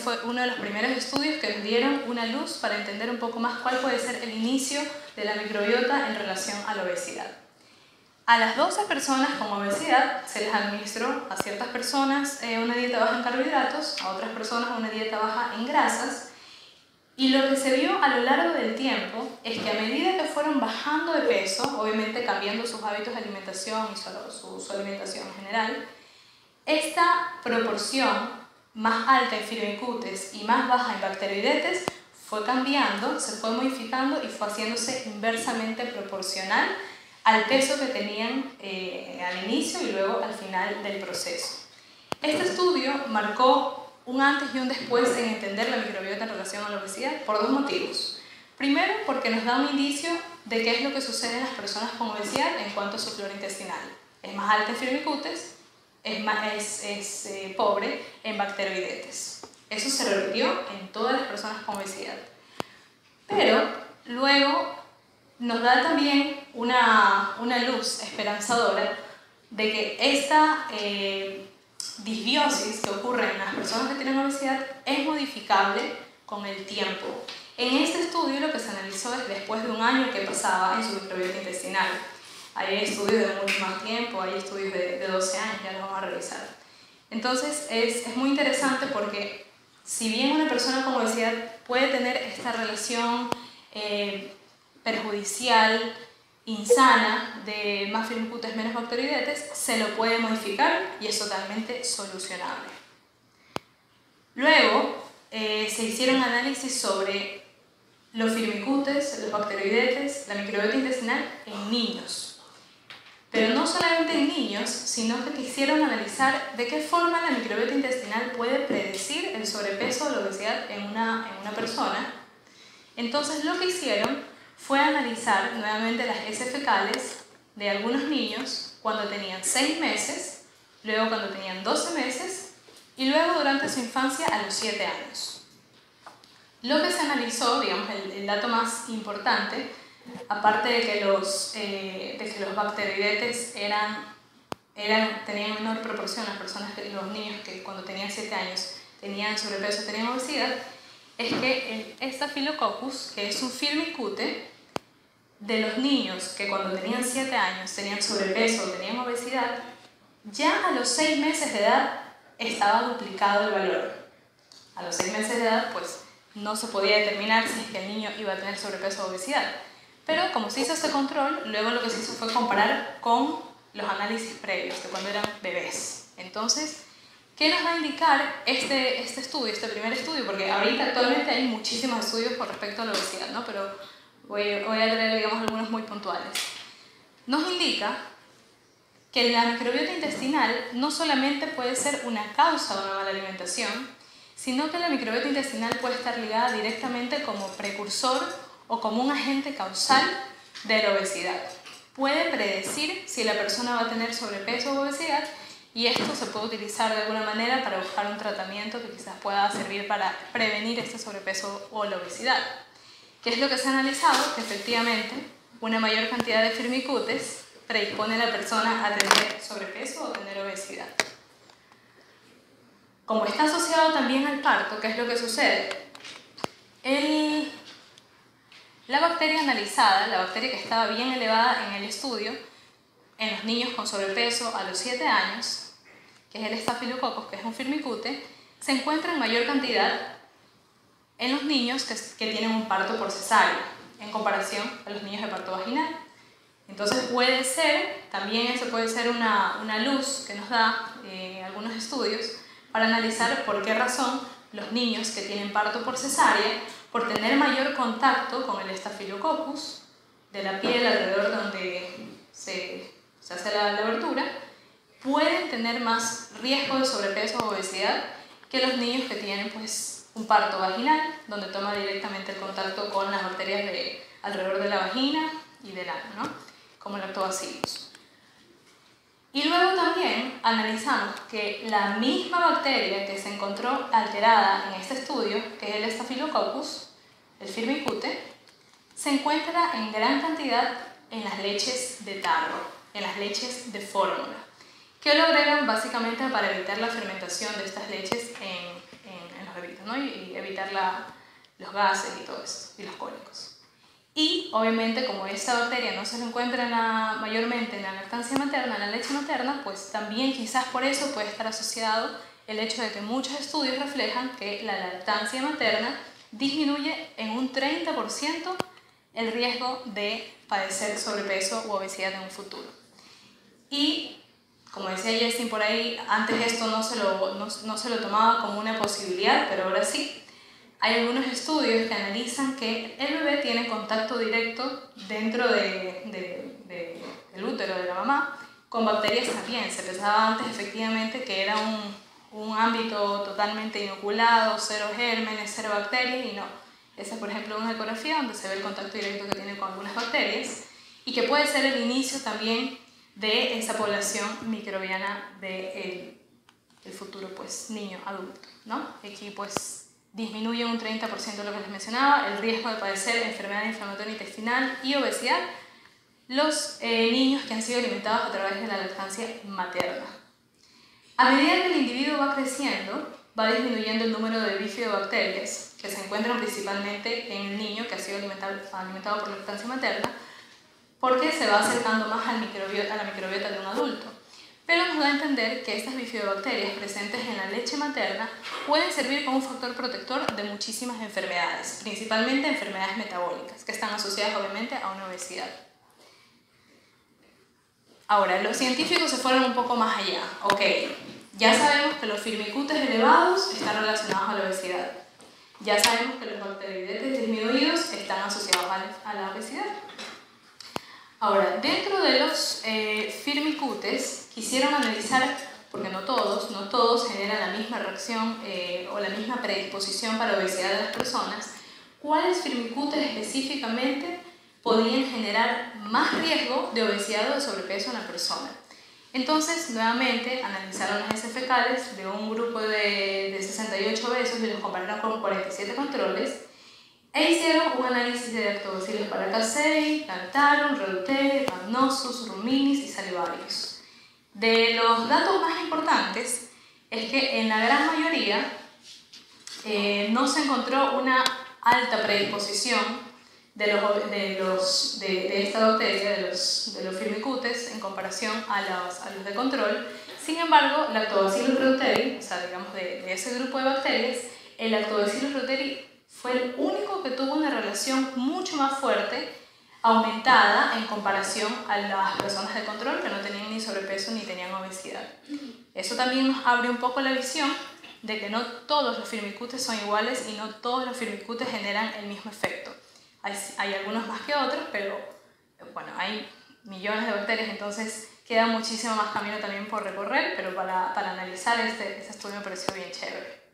C: fue uno de los primeros estudios que nos dieron una luz para entender un poco más cuál puede ser el inicio de la microbiota en relación a la obesidad. A las doce personas con obesidad se les administró a ciertas personas eh, una dieta baja en carbohidratos, a otras personas una dieta baja en grasas, y lo que se vio a lo largo del tiempo es que a medida que fueron bajando de peso, obviamente cambiando sus hábitos de alimentación y su, su, su alimentación en general, esta proporción más alta en firmicutes y más baja en bacteroidetes fue cambiando, se fue modificando y fue haciéndose inversamente proporcional al peso que tenían eh, al inicio y luego al final del proceso. Este estudio marcó un antes y un después en entender la microbiota en relación a la obesidad por dos motivos. Primero, porque nos da un indicio de qué es lo que sucede en las personas con obesidad en cuanto a su flora intestinal. Es más alta en firmicutes, es, más, es, es eh, pobre en bacteroidetes. Eso se repitió en todas las personas con obesidad. Pero luego nos da también una, una luz esperanzadora de que esta eh, disbiosis que ocurre en las personas que tienen obesidad es modificable con el tiempo. En este estudio lo que se analizó es después de un año que pasaba en su microbiota intestinal. Hay estudios de mucho más tiempo, hay estudios de, de doce años, ya los vamos a revisar. Entonces es, es muy interesante porque si bien una persona con obesidad puede tener esta relación eh, perjudicial, insana, de más firmicutes menos bacteroidetes, se lo puede modificar y es totalmente solucionable. Luego eh, se hicieron análisis sobre los firmicutes, los bacteroidetes, la microbiota intestinal en niños. Pero no solamente en niños, sino que quisieron analizar de qué forma la microbiota intestinal puede predecir el sobrepeso o la obesidad en una, en una persona. Entonces lo que hicieron fue analizar nuevamente las heces fecales de algunos niños cuando tenían seis meses, luego cuando tenían doce meses y luego durante su infancia a los siete años. Lo que se analizó, digamos, el, el dato más importante, aparte de que los, eh, de que los bacteroidetes eran, eran, tenían menor proporción, las personas, los niños que cuando tenían siete años tenían sobrepeso, tenían obesidad, es que el Staphylococcus, que es un firmicute, de los niños que cuando tenían siete años tenían sobrepeso o tenían obesidad, ya a los seis meses de edad estaba duplicado el valor. A los seis meses de edad, pues, no se podía determinar si es que el niño iba a tener sobrepeso o obesidad. Pero como se hizo este control, luego lo que se hizo fue comparar con los análisis previos de cuando eran bebés. Entonces, ¿qué nos va a indicar este, este estudio, este primer estudio? Porque ahorita actualmente hay muchísimos estudios con respecto a la obesidad, ¿no? Pero voy, voy a traer, digamos, algunos muy puntuales. Nos indica que la microbiota intestinal no solamente puede ser una causa de una mala alimentación, sino que la microbiota intestinal puede estar ligada directamente como precursor o como un agente causal de la obesidad. Puede predecir si la persona va a tener sobrepeso o obesidad y esto se puede utilizar de alguna manera para buscar un tratamiento que quizás pueda servir para prevenir este sobrepeso o la obesidad. ¿Qué es lo que se ha analizado? Que efectivamente una mayor cantidad de firmicutes predispone a la persona a tener sobrepeso o tener obesidad. Como está asociado también al parto, ¿qué es lo que sucede? El, la bacteria analizada, la bacteria que estaba bien elevada en el estudio, en los niños con sobrepeso a los siete años, que es el Staphylococcus, que es un firmicute, se encuentra en mayor cantidad en los niños que, que tienen un parto por cesárea, en comparación a los niños de parto vaginal. Entonces puede ser, también eso puede ser una, una luz que nos da eh, algunos estudios para analizar por qué razón los niños que tienen parto por cesárea, por tener mayor contacto con el Staphylococcus de la piel alrededor donde se, se hace la, la abertura, pueden tener más riesgo de sobrepeso o obesidad que los niños que tienen pues, un parto vaginal, donde toma directamente el contacto con las bacterias de, alrededor de la vagina y del ano, ¿no? Como el lactobacillus. Y luego también analizamos que la misma bacteria que se encontró alterada en este estudio, que es el Staphylococcus, el firmicute, se encuentra en gran cantidad en las leches de tarro, en las leches de fórmula, que lo agregan básicamente para evitar la fermentación de estas leches en, en, en los bebitos ¿no? Y, y evitar la, los gases y todo eso, y los cólicos. Y obviamente como esta bacteria no se encuentra en la, mayormente en la lactancia materna, en la leche materna, pues también quizás por eso puede estar asociado el hecho de que muchos estudios reflejan que la lactancia materna disminuye en un treinta por ciento el riesgo de padecer sobrepeso u obesidad en un futuro. Y como decía Jessin por ahí, antes esto no se, lo, no, no se lo tomaba como una posibilidad, pero ahora sí. Hay algunos estudios que analizan que el bebé tiene contacto directo dentro de, de, de, del útero de la mamá con bacterias también. Se pensaba antes efectivamente que era un, un ámbito totalmente inoculado, cero gérmenes, cero bacterias, y no. Esa es, por ejemplo, una ecografía donde se ve el contacto directo que tiene con algunas bacterias y que puede ser el inicio también de esa población microbiana del de futuro pues, niño adulto, ¿no? Aquí pues disminuye un treinta por ciento lo que les mencionaba, el riesgo de padecer enfermedad inflamatoria intestinal y obesidad los eh, niños que han sido alimentados a través de la lactancia materna. A medida que el individuo va creciendo, va disminuyendo el número de bifidobacterias que se encuentran principalmente en el niño que ha sido alimentado, alimentado por lactancia materna, porque se va acercando más al microbiota, a la microbiota de un adulto. Pero nos da a entender que estas bifidobacterias presentes en la leche materna pueden servir como un factor protector de muchísimas enfermedades, principalmente enfermedades metabólicas, que están asociadas obviamente a una obesidad. Ahora, los científicos se fueron un poco más allá. Ok, ya sabemos que los firmicutes elevados están relacionados a la obesidad. Ya sabemos que los bacteroidetes disminuidos están asociados a la obesidad. Ahora, dentro de los eh, firmicutes, quisieron analizar, porque no todos, no todos generan la misma reacción eh, o la misma predisposición para obesidad de las personas, cuáles firmicutes específicamente podían generar más riesgo de obesidad o de sobrepeso en la persona. Entonces, nuevamente, analizaron las heces fecales de un grupo de, de sesenta y ocho obesos y los compararon con cuarenta y siete controles, e hicieron un análisis de lactobacillus paracasei, lactarum, reuteri, rhamnosus, ruminis y salivarius. De los datos más importantes es que en la gran mayoría eh, no se encontró una alta predisposición de, los, de, los, de, de esta bacteria, de los, de los firmicutes, en comparación a los, a los de control. Sin embargo, lactobacillus reuteri, o sea, digamos de, de ese grupo de bacterias, el lactobacillus reuteri fue el único que tuvo una relación mucho más fuerte, aumentada en comparación a las personas de control que no tenían ni sobrepeso ni tenían obesidad. Eso también nos abre un poco la visión de que no todos los firmicutes son iguales y no todos los firmicutes generan el mismo efecto. Hay, hay algunos más que otros, pero bueno, hay millones de bacterias, entonces queda muchísimo más camino también por recorrer, pero para, para analizar este, este estudio me pareció bien chévere.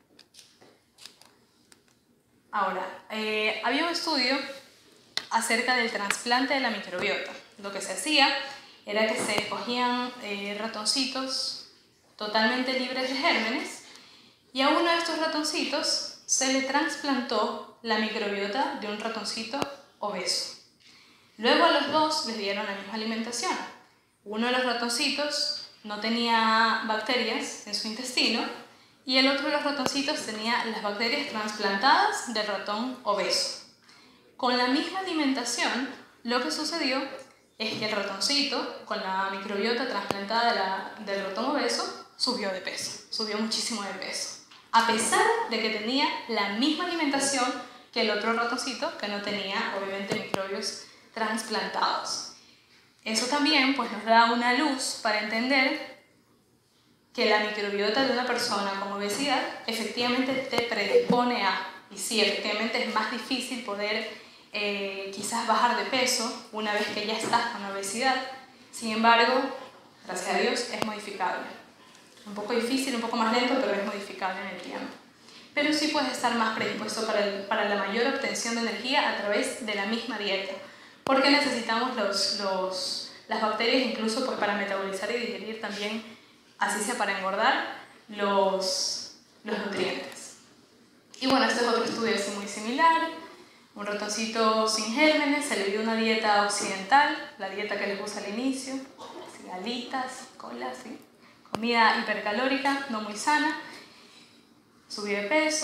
C: Ahora, eh, había un estudio acerca del trasplante de la microbiota. Lo que se hacía era que se escogían eh, ratoncitos totalmente libres de gérmenes y a uno de estos ratoncitos se le trasplantó la microbiota de un ratoncito obeso. Luego a los dos les dieron la misma alimentación. Uno de los ratoncitos no tenía bacterias en su intestino y el otro de los ratoncitos tenía las bacterias trasplantadas del ratón obeso. Con la misma alimentación, lo que sucedió es que el ratoncito, con la microbiota trasplantada de la, del ratón obeso, subió de peso, subió muchísimo de peso, a pesar de que tenía la misma alimentación que el otro ratoncito, que no tenía, obviamente, microbios trasplantados. Eso también pues, nos da una luz para entender que la microbiota de una persona con obesidad efectivamente te predispone a, y sí, efectivamente es más difícil poder eh, quizás bajar de peso una vez que ya estás con obesidad. Sin embargo, gracias a Dios, es modificable. Un poco difícil, un poco más lento, pero es modificable en el tiempo. Pero sí puedes estar más predispuesto para, el, para la mayor obtención de energía a través de la misma dieta, porque necesitamos los, los, las bacterias incluso pues, para metabolizar y digerir también, así sea para engordar, los, los nutrientes. Y bueno, este es otro estudio así muy similar. Un ratoncito sin gérmenes, se le dio una dieta occidental, la dieta que les puse al inicio, así, alitas, cola, ¿sí? Comida hipercalórica, no muy sana. Subió de peso,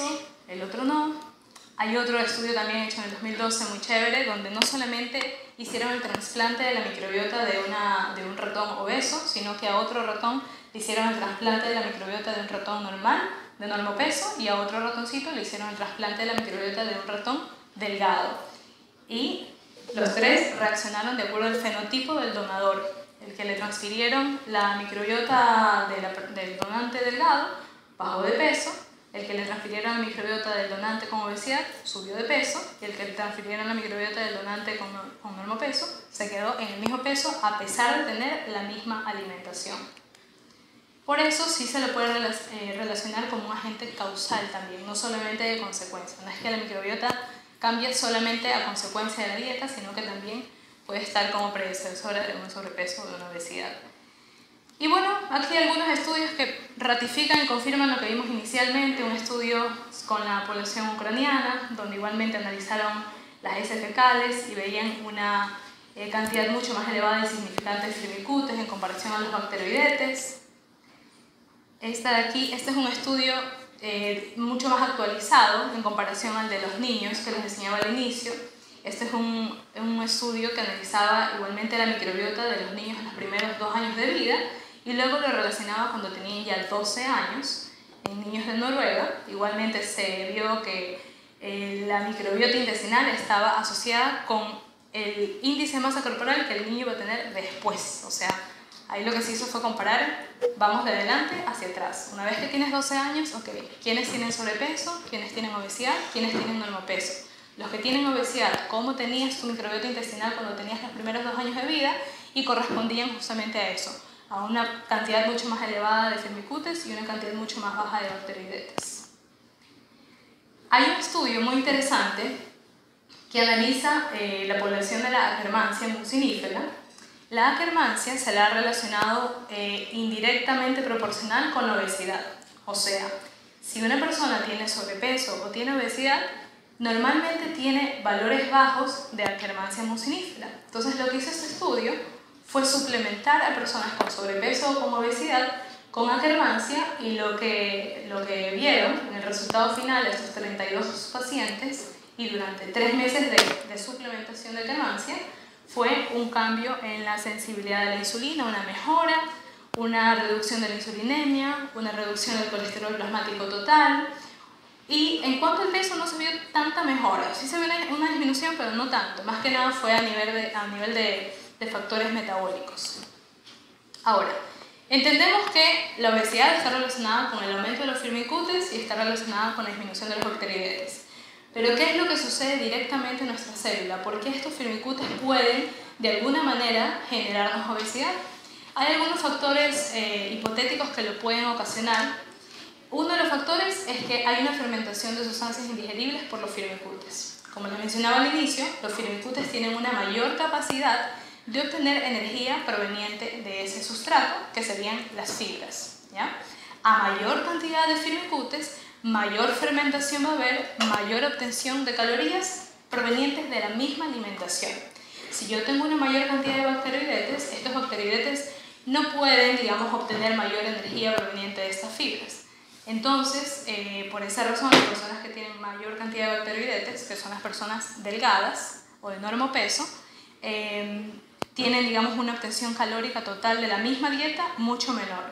C: el otro no. Hay otro estudio también hecho en el dos mil doce muy chévere, donde no solamente hicieron el trasplante de la microbiota de, una, de un ratón obeso, sino que a otro ratón le hicieron el trasplante de la microbiota de un ratón normal, de normopeso, y a otro ratoncito le hicieron el trasplante de la microbiota de un ratón delgado. Y los tres reaccionaron de acuerdo al fenotipo del donador. El que le transfirieron la microbiota de la, del donante delgado bajó de peso, el que le transfirieron la microbiota del donante con obesidad subió de peso, y el que le transfirieron la microbiota del donante con, con normopeso se quedó en el mismo peso a pesar de tener la misma alimentación. Por eso sí se le puede relacionar como un agente causal también, no solamente de consecuencia. No es que la microbiota cambie solamente a consecuencia de la dieta, sino que también puede estar como predecesora de un sobrepeso o de una obesidad. Y bueno, aquí hay algunos estudios que ratifican y confirman lo que vimos inicialmente. Un estudio con la población ucraniana, donde igualmente analizaron las heces fecales y veían una eh, cantidad mucho más elevada y significante de firmicutes en comparación a los bacteroidetes. Esta de aquí, este es un estudio eh, mucho más actualizado en comparación al de los niños que les enseñaba al inicio. Este es un, un estudio que analizaba igualmente la microbiota de los niños en los primeros dos años de vida y luego lo relacionaba cuando tenían ya doce años en niños de Noruega. Igualmente se vio que eh, la microbiota intestinal estaba asociada con el índice de masa corporal que el niño iba a tener después. O sea, ahí lo que se hizo fue comparar, vamos de adelante hacia atrás. Una vez que tienes doce años, ok, ¿quiénes tienen sobrepeso? ¿Quiénes tienen obesidad? ¿Quiénes tienen normopeso? Los que tienen obesidad, ¿cómo tenías tu microbiota intestinal cuando tenías los primeros dos años de vida? Y correspondían justamente a eso, a una cantidad mucho más elevada de firmicutes y una cantidad mucho más baja de bacteroidetes. Hay un estudio muy interesante que analiza eh, la población de la Akkermansia mucinífera. La Akkermansia se la ha relacionado eh, indirectamente proporcional con la obesidad. O sea, si una persona tiene sobrepeso o tiene obesidad, normalmente tiene valores bajos de Akkermansia mucinífera. Entonces lo que hizo este estudio fue suplementar a personas con sobrepeso o con obesidad con Akkermansia, y lo que, lo que vieron en el resultado final de estos treinta y dos pacientes y durante tres meses de, de suplementación de Akkermansia fue un cambio en la sensibilidad de la insulina, una mejora, una reducción de la insulinemia, una reducción del colesterol plasmático total. Y en cuanto al peso no se vio tanta mejora, sí se vio una disminución, pero no tanto, más que nada fue a nivel de, a nivel de, de factores metabólicos. Ahora, entendemos que la obesidad está relacionada con el aumento de los firmicutes y está relacionada con la disminución de los bacteroidetes. Pero ¿qué es lo que sucede directamente en nuestra célula? ¿Por qué estos firmicutes pueden de alguna manera generarnos obesidad? Hay algunos factores eh, hipotéticos que lo pueden ocasionar. Uno de los factores es que hay una fermentación de sustancias indigeribles por los firmicutes. Como les mencionaba al inicio, los firmicutes tienen una mayor capacidad de obtener energía proveniente de ese sustrato, que serían las fibras, ¿ya? A mayor cantidad de firmicutes, mayor fermentación va a haber, mayor obtención de calorías provenientes de la misma alimentación. Si yo tengo una mayor cantidad de bacteroidetes, estos bacteroidetes no pueden, digamos, obtener mayor energía proveniente de estas fibras. Entonces, eh, por esa razón, las personas que tienen mayor cantidad de bacteroidetes, que son las personas delgadas o de normopeso, eh, tienen, digamos, una obtención calórica total de la misma dieta mucho menor.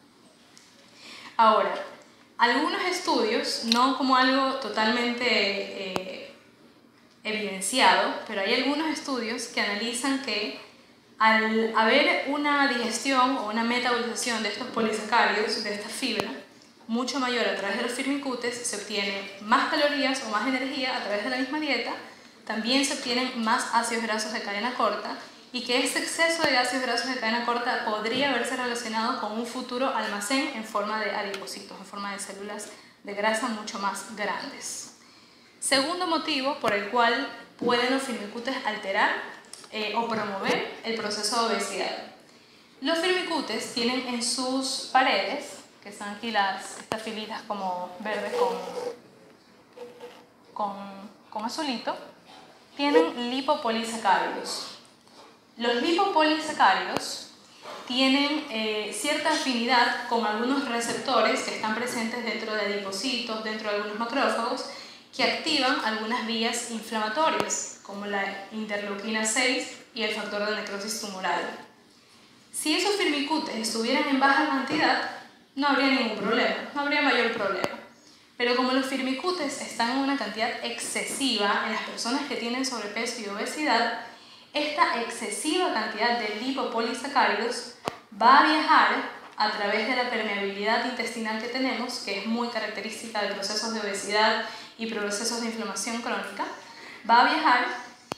C: Ahora, algunos estudios, no como algo totalmente eh, evidenciado, pero hay algunos estudios que analizan que al haber una digestión o una metabolización de estos polisacáridos, de esta fibra, mucho mayor a través de los firmicutes, se obtiene más calorías o más energía a través de la misma dieta, también se obtienen más ácidos grasos de cadena corta, y que este exceso de ácidos grasos de cadena corta podría haberse relacionado con un futuro almacén en forma de adipocitos, en forma de células de grasa mucho más grandes. Segundo motivo por el cual pueden los firmicutes alterar eh, o promover el proceso de obesidad. Los firmicutes tienen en sus paredes, que están aquí las, estas filitas como verdes con, con, con azulito, tienen lipopolisacáridos. Los lipopolisacáridos tienen eh, cierta afinidad con algunos receptores que están presentes dentro de adipocitos, dentro de algunos macrófagos, que activan algunas vías inflamatorias, como la interleuquina seis y el factor de necrosis tumoral. Si esos firmicutes estuvieran en baja cantidad, no habría ningún problema, no habría mayor problema. Pero como los firmicutes están en una cantidad excesiva en las personas que tienen sobrepeso y obesidad, esta excesiva cantidad de lipopolisacáridos va a viajar a través de la permeabilidad intestinal que tenemos, que es muy característica de procesos de obesidad y procesos de inflamación crónica, va a viajar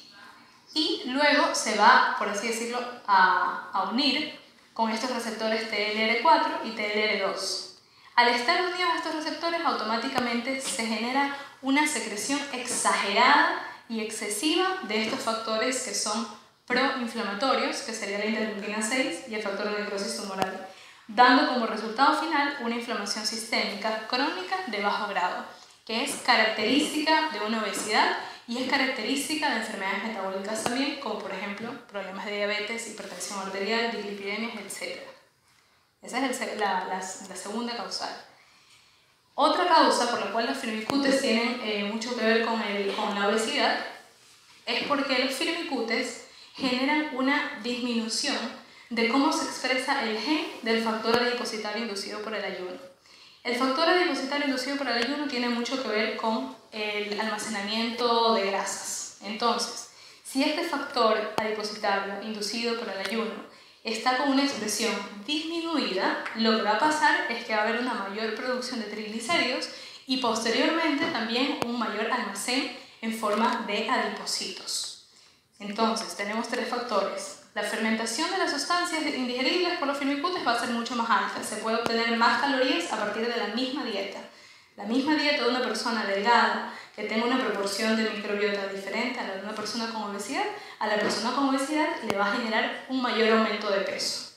C: y luego se va, por así decirlo, a, a unir con estos receptores T L R cuatro y T L R dos. Al estar unidos a estos receptores, automáticamente se genera una secreción exagerada y excesiva de estos factores que son proinflamatorios, que sería la interleuquina seis y el factor de necrosis tumoral, dando como resultado final una inflamación sistémica crónica de bajo grado, que es característica de una obesidad y es característica de enfermedades metabólicas también, como por ejemplo problemas de diabetes, hipertensión arterial, dislipidemias, etcétera. Esa es el, la, la, la segunda causal. Otra causa por la cual los firmicutes tienen eh, mucho que ver con, el, con la obesidad es porque los firmicutes generan una disminución de cómo se expresa el gen del factor adipositario inducido por el ayuno. El factor adipositario inducido por el ayuno tiene mucho que ver con el almacenamiento de grasas. Entonces, si este factor adipositario inducido por el ayuno está con una expresión disminuida, lo que va a pasar es que va a haber una mayor producción de triglicéridos y posteriormente también un mayor almacén en forma de adipocitos. Entonces, tenemos tres factores. La fermentación de las sustancias indigeribles por los firmicutes va a ser mucho más alta. Se puede obtener más calorías a partir de la misma dieta. La misma dieta de una persona delgada que tenga una proporción de microbiota diferente a la de una persona con obesidad, a la persona con obesidad le va a generar un mayor aumento de peso.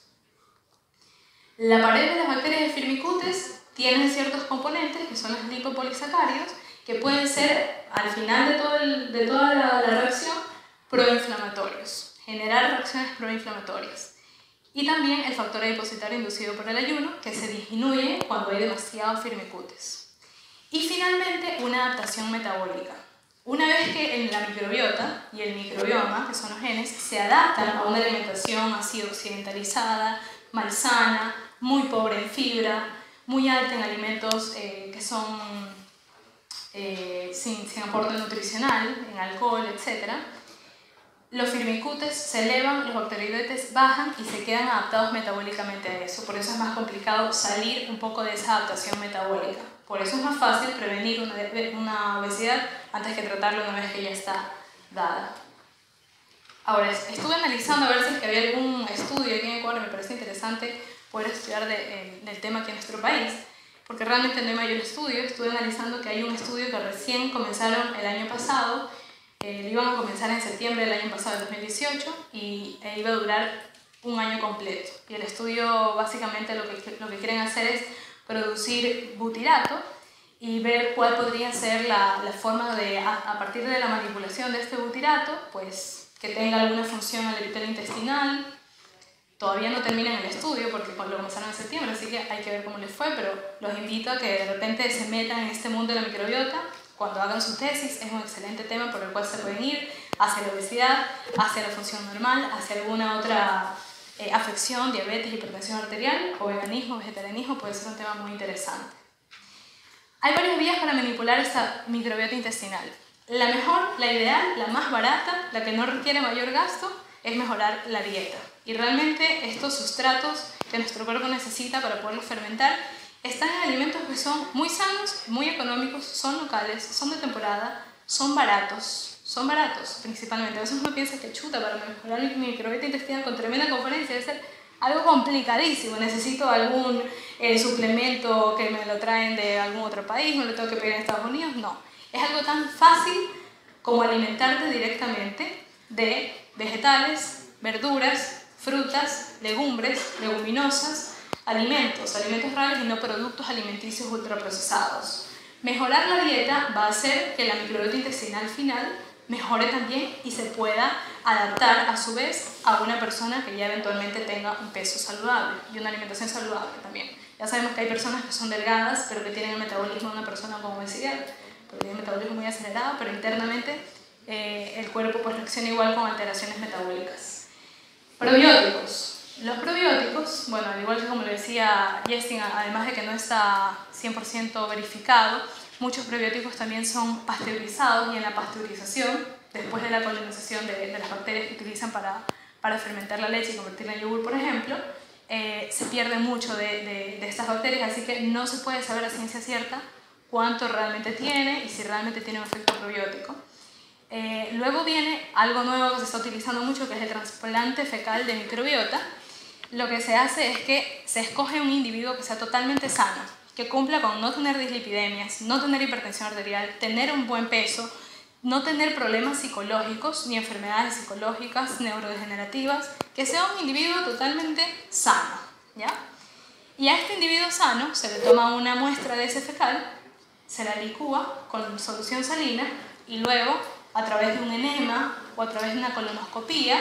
C: La pared de las bacterias de firmicutes tienen ciertos componentes que son los lipopolisacáridos que pueden ser, al final de, todo el, de toda la, la reacción, proinflamatorios, generar reacciones proinflamatorias. Y también el factor adipositario inducido por el ayuno, que se disminuye cuando hay demasiados firmicutes. Y finalmente, una adaptación metabólica. Una vez que en la microbiota y el microbioma, que son los genes, se adaptan a una alimentación así occidentalizada, malsana, muy pobre en fibra, muy alta en alimentos eh, que son eh, sin, sin aporte nutricional, en alcohol, etcétera, los firmicutes se elevan, los bacteroidetes bajan y se quedan adaptados metabólicamente a eso. Por eso es más complicado salir un poco de esa adaptación metabólica. Por eso es más fácil prevenir una, una obesidad antes que tratarlo una vez que ya está dada. Ahora, estuve analizando a ver si es que había algún estudio aquí en Ecuador, me parece interesante poder estudiar de, eh, del tema aquí en nuestro país, porque realmente no hay mayor estudio. Estuve analizando que hay un estudio que recién comenzaron el año pasado, eh, lo iban a comenzar en septiembre del año pasado, del dos mil dieciocho, y eh, iba a durar un año completo. Y el estudio básicamente lo que, lo que quieren hacer es producir butirato y ver cuál podría ser la, la forma de, a, a partir de la manipulación de este butirato, pues que tenga alguna función al epitelio intestinal. Todavía no terminan el estudio porque lo comenzaron en septiembre, así que hay que ver cómo les fue, pero los invito a que de repente se metan en este mundo de la microbiota. Cuando hagan su tesis es un excelente tema por el cual se pueden ir hacia la obesidad, hacia la función normal, hacia alguna otra Eh, afección, diabetes, hipertensión arterial o veganismo, vegetarianismo, puede ser un tema muy interesante. Hay varias vías para manipular esta microbiota intestinal. La mejor, la ideal, la más barata, la que no requiere mayor gasto, es mejorar la dieta. Y realmente estos sustratos que nuestro cuerpo necesita para poderlos fermentar están en alimentos que son muy sanos, muy económicos, son locales, son de temporada, son baratos. Son baratos, principalmente. A veces uno piensa que chuta, para mejorar mi microbiota intestinal con tremenda conferencia debe ser algo complicadísimo. Necesito algún eh, suplemento que me lo traen de algún otro país, no lo tengo que pedir en Estados Unidos. No, es algo tan fácil como alimentarte directamente de vegetales, verduras, frutas, legumbres, leguminosas, alimentos, alimentos reales y no productos alimenticios ultraprocesados. Mejorar la dieta va a hacer que la microbiota intestinal final mejore también y se pueda adaptar a su vez a una persona que ya eventualmente tenga un peso saludable y una alimentación saludable también. Ya sabemos que hay personas que son delgadas pero que tienen el metabolismo de una persona con obesidad, porque tienen el metabolismo muy acelerado, pero internamente eh, el cuerpo pues reacciona igual con alteraciones metabólicas. Probióticos. Los probióticos, bueno, al igual que como le decía Justin, además de que no está cien por ciento verificado, muchos probióticos también son pasteurizados y en la pasteurización, después de la colonización de, de las bacterias que utilizan para, para fermentar la leche y convertirla en yogur, por ejemplo, eh, se pierde mucho de, de, de estas bacterias, así que no se puede saber a ciencia cierta cuánto realmente tiene y si realmente tiene un efecto probiótico. Eh, luego viene algo nuevo que se está utilizando mucho, que es el trasplante fecal de microbiota. Lo que se hace es que se escoge un individuo que sea totalmente sano, que cumpla con no tener dislipidemias, no tener hipertensión arterial, tener un buen peso, no tener problemas psicológicos ni enfermedades psicológicas, neurodegenerativas, que sea un individuo totalmente sano, ¿ya? Y a este individuo sano se le toma una muestra de ese fecal, se la licúa con solución salina y luego, a través de un enema o a través de una colonoscopía,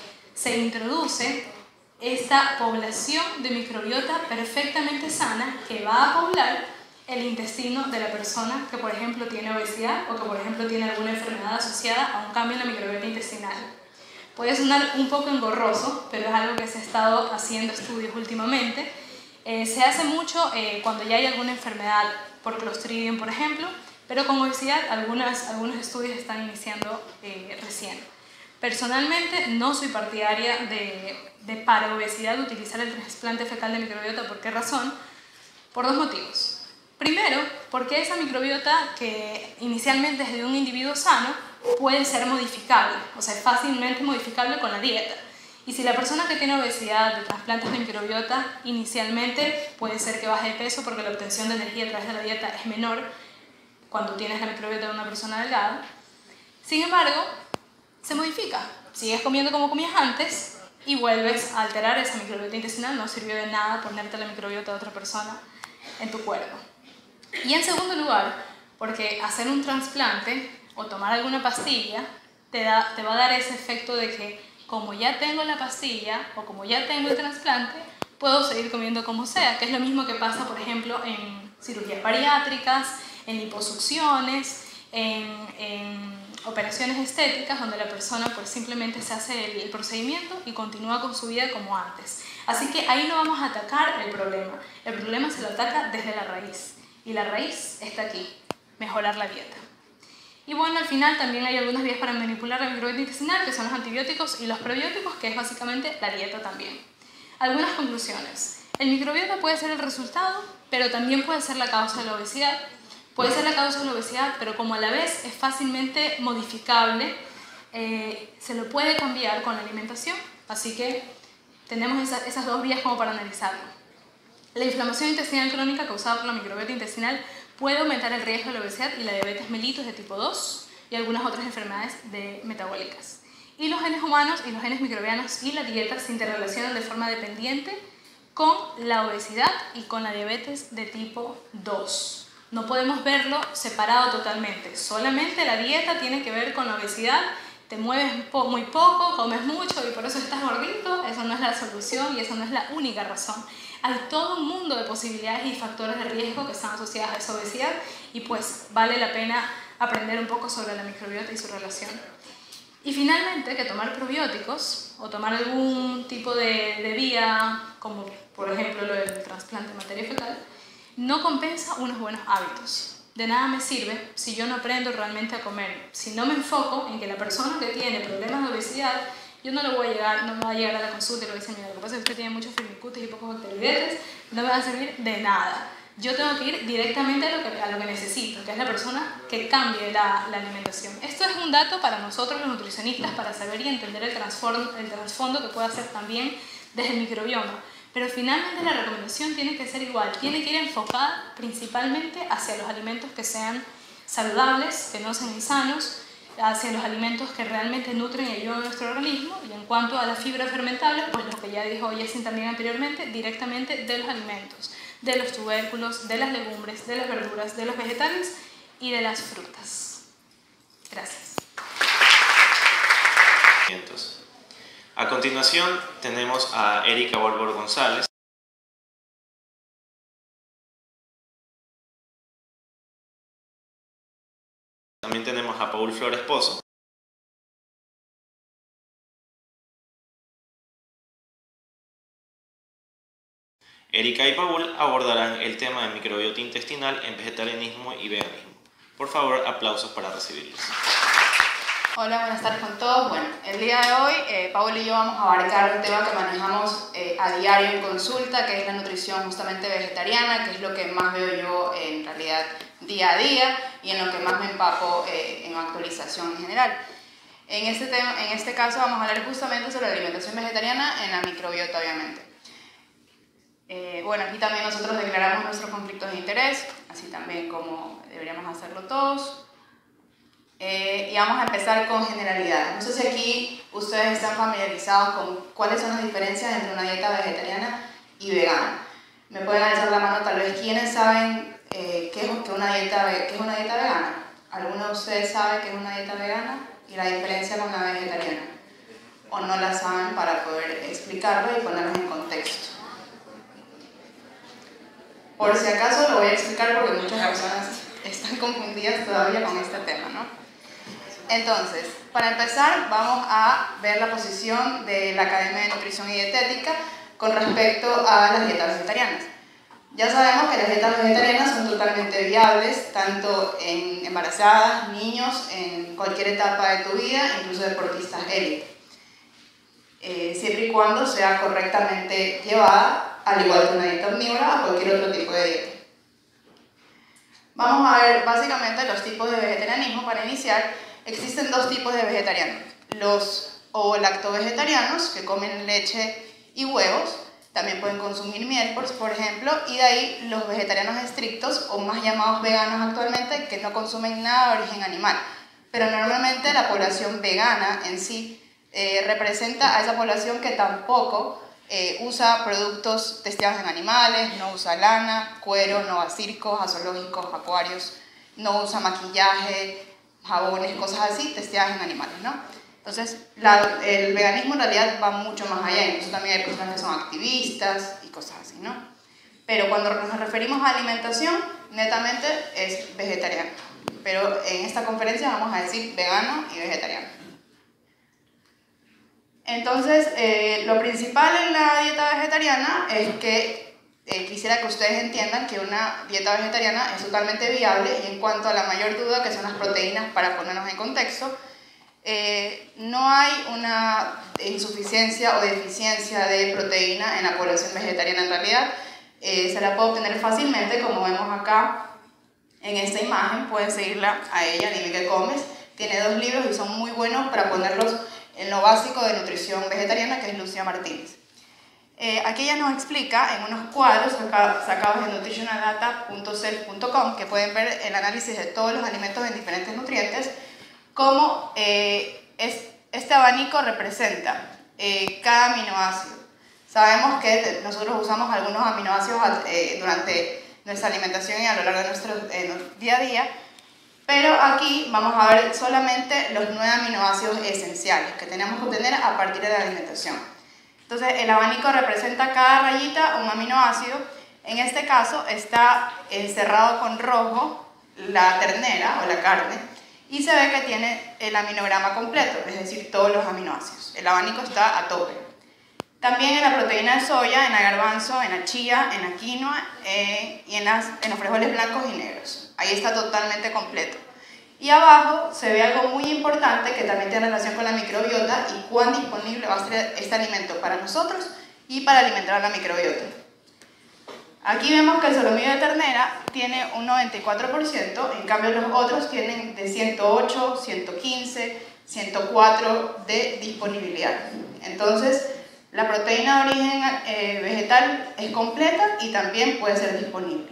C: se introduce esta población de microbiota perfectamente sana que va a poblar el intestino de la persona que, por ejemplo, tiene obesidad o que, por ejemplo, tiene alguna enfermedad asociada a un cambio en la microbiota intestinal. Puede sonar un poco engorroso, pero es algo que se ha estado haciendo estudios últimamente. Eh, se hace mucho eh, cuando ya hay alguna enfermedad por Clostridium, por ejemplo, pero con obesidad algunas, algunos estudios están iniciando eh, recién. Personalmente no soy partidaria de, de para obesidad utilizar el trasplante fecal de microbiota. ¿Por qué razón? Por dos motivos. Primero, porque esa microbiota que inicialmente es de un individuo sano puede ser modificable, o sea, es fácilmente modificable con la dieta. Y si la persona que tiene obesidad de trasplantes de microbiota inicialmente puede ser que baje de peso porque la obtención de energía a través de la dieta es menor cuando tienes la microbiota de una persona delgada. Sin embargo, se modifica. Sigues comiendo como comías antes y vuelves a alterar esa microbiota intestinal. No sirvió de nada ponerte la microbiota de otra persona en tu cuerpo. Y en segundo lugar, porque hacer un trasplante o tomar alguna pastilla te, da, te va a dar ese efecto de que como ya tengo la pastilla o como ya tengo el trasplante, puedo seguir comiendo como sea, que es lo mismo que pasa, por ejemplo, en cirugías bariátricas, en liposucciones, en, en operaciones estéticas, donde la persona pues simplemente se hace el, el procedimiento y continúa con su vida como antes. Así que ahí no vamos a atacar el problema. El problema se lo ataca desde la raíz. Y la raíz está aquí, mejorar la dieta. Y bueno, al final también hay algunas vías para manipular la microbiota intestinal, que son los antibióticos y los prebióticos, que es básicamente la dieta también. Algunas conclusiones. El microbiota puede ser el resultado, pero también puede ser la causa de la obesidad. Puede ser la causa de la obesidad, pero como a la vez es fácilmente modificable, eh, se lo puede cambiar con la alimentación. Así que tenemos esa, esas dos vías como para analizarlo. La inflamación intestinal crónica causada por la microbiota intestinal puede aumentar el riesgo de la obesidad y la diabetes mellitus de tipo dos y algunas otras enfermedades de metabólicas. Y los genes humanos y los genes microbianos y la dieta se interrelacionan de forma dependiente con la obesidad y con la diabetes de tipo dos. No podemos verlo separado totalmente. Solamente la dieta tiene que ver con la obesidad. Te mueves muy poco, comes mucho y por eso estás gordito. Eso no es la solución y eso no es la única razón. Hay todo un mundo de posibilidades y factores de riesgo que están asociados a esa obesidad y pues vale la pena aprender un poco sobre la microbiota y su relación. Y finalmente, que tomar probióticos o tomar algún tipo de, de vía, como por ejemplo lo del trasplante de materia fecal, no compensa unos buenos hábitos. De nada me sirve si yo no aprendo realmente a comer. Si no me enfoco en que la persona que tiene problemas de obesidad, yo no lo voy a llegar, no me va a llegar a la consulta y le voy a decir, mira, lo que pasa es que usted tiene muchos firmicutes y pocos bacteridetes, no me va a servir de nada. Yo tengo que ir directamente a lo que, a lo que necesito, que es la persona que cambie la, la alimentación. Esto es un dato para nosotros los nutricionistas para saber y entender el trasfondo, el trasfondo que puede hacer también desde el microbioma. Pero finalmente la recomendación tiene que ser igual, tiene que ir enfocada principalmente hacia los alimentos que sean saludables, que no sean insanos, hacia los alimentos que realmente nutren y ayudan a nuestro organismo. Y en cuanto a la fibra fermentable, pues lo que ya dijo Jessin también anteriormente, directamente de los alimentos, de los tubérculos, de las legumbres, de las verduras, de los vegetales y de las frutas. Gracias.
A: A continuación tenemos a Erika Borbor González. También tenemos a Paul Flores Pozo. Erika y Paul abordarán el tema de microbiota intestinal en vegetarianismo y veganismo. Por favor, aplausos para recibirlos.
D: Hola, buenas tardes con todos. Bueno, el día de hoy, eh, Paul y yo vamos a abarcar un tema que manejamos eh, a diario en consulta, que es la nutrición justamente vegetariana, que es lo que más veo yo en realidad día a día y en lo que más me empapo eh, en actualización en general. En este, tema, en este caso vamos a hablar justamente sobre la alimentación vegetariana en la microbiota, obviamente. Eh, bueno, aquí también nosotros declaramos nuestros conflictos de interés, así también como deberíamos hacerlo todos. Eh, y vamos a empezar con generalidades. No sé si aquí ustedes están familiarizados con cuáles son las diferencias entre una dieta vegetariana y vegana. Me pueden alzar la mano tal vez quienes saben eh, qué, es, qué, una dieta, qué es una dieta vegana. ¿Alguno de ustedes sabe qué es una dieta vegana y la diferencia con la vegetariana? ¿O no la saben para poder explicarlo y ponerlos en contexto? Por si acaso lo voy a explicar porque muchas personas están confundidas todavía con este tema, ¿no? Entonces, para empezar, vamos a ver la posición de la Academia de Nutrición y Dietética con respecto a las dietas vegetarianas. Ya sabemos que las dietas vegetarianas son totalmente viables, tanto en embarazadas, niños, en cualquier etapa de tu vida, incluso deportistas élite. Eh, siempre y cuando sea correctamente llevada, al igual que una dieta omnívora o cualquier otro tipo de dieta. Vamos a ver básicamente los tipos de vegetarianismo. Para iniciar, existen dos tipos de vegetarianos: los ovo-lacto-vegetarianos, que comen leche y huevos, también pueden consumir miel, por, por ejemplo, y de ahí los vegetarianos estrictos, o más llamados veganos actualmente, que no consumen nada de origen animal. Pero normalmente la población vegana en sí eh, representa a esa población que tampoco eh, usa productos testeados en animales, no usa lana, cuero, no va a circos, a zoológicos, acuarios, no usa maquillaje, jabones, cosas así, testeadas en animales, ¿no? Entonces, la, el veganismo en realidad va mucho más allá, incluso también hay personas que son activistas y cosas así, ¿no? Pero cuando nos referimos a alimentación, netamente es vegetariano. Pero en esta conferencia vamos a decir vegano y vegetariano. Entonces, eh, lo principal en la dieta vegetariana es que eh, quisiera que ustedes entiendan que una dieta vegetariana es totalmente viable, y en cuanto a la mayor duda, que son las proteínas, para ponernos en contexto, eh, no hay una insuficiencia o deficiencia de proteína en la población vegetariana en realidad. Eh, se la puede obtener fácilmente, como vemos acá en esta imagen. Pueden seguirla a ella, Dime Qué Comes. Tiene dos libros y son muy buenos para ponerlos en lo básico de nutrición vegetariana, que es Lucía Martínez. Eh, aquí ella nos explica en unos cuadros saca, sacados de nutritional data punto self punto com, que pueden ver el análisis de todos los alimentos en diferentes nutrientes, cómo eh, es, este abanico representa eh, cada aminoácido. Sabemos que nosotros usamos algunos aminoácidos eh, durante nuestra alimentación y a lo largo de nuestro eh, día a día, pero aquí vamos a ver solamente los nueve aminoácidos esenciales que tenemos que obtener a partir de la alimentación. Entonces, el abanico representa cada rayita un aminoácido. En este caso está encerrado con rojo la ternera o la carne, y se ve que tiene el aminograma completo, es decir, todos los aminoácidos. El abanico está a tope. También en la proteína de soya, en la garbanzo, en la chía, en la quinoa eh, y en, las, en los frijoles blancos y negros. Ahí está totalmente completo. Y abajo se ve algo muy importante que también tiene relación con la microbiota y cuán disponible va a ser este alimento para nosotros y para alimentar a la microbiota. Aquí vemos que el solomillo de ternera tiene un noventa y cuatro por ciento, en cambio los otros tienen de ciento ocho, ciento quince, ciento cuatro de disponibilidad. Entonces, la proteína de origen eh, vegetal es completa y también puede ser disponible.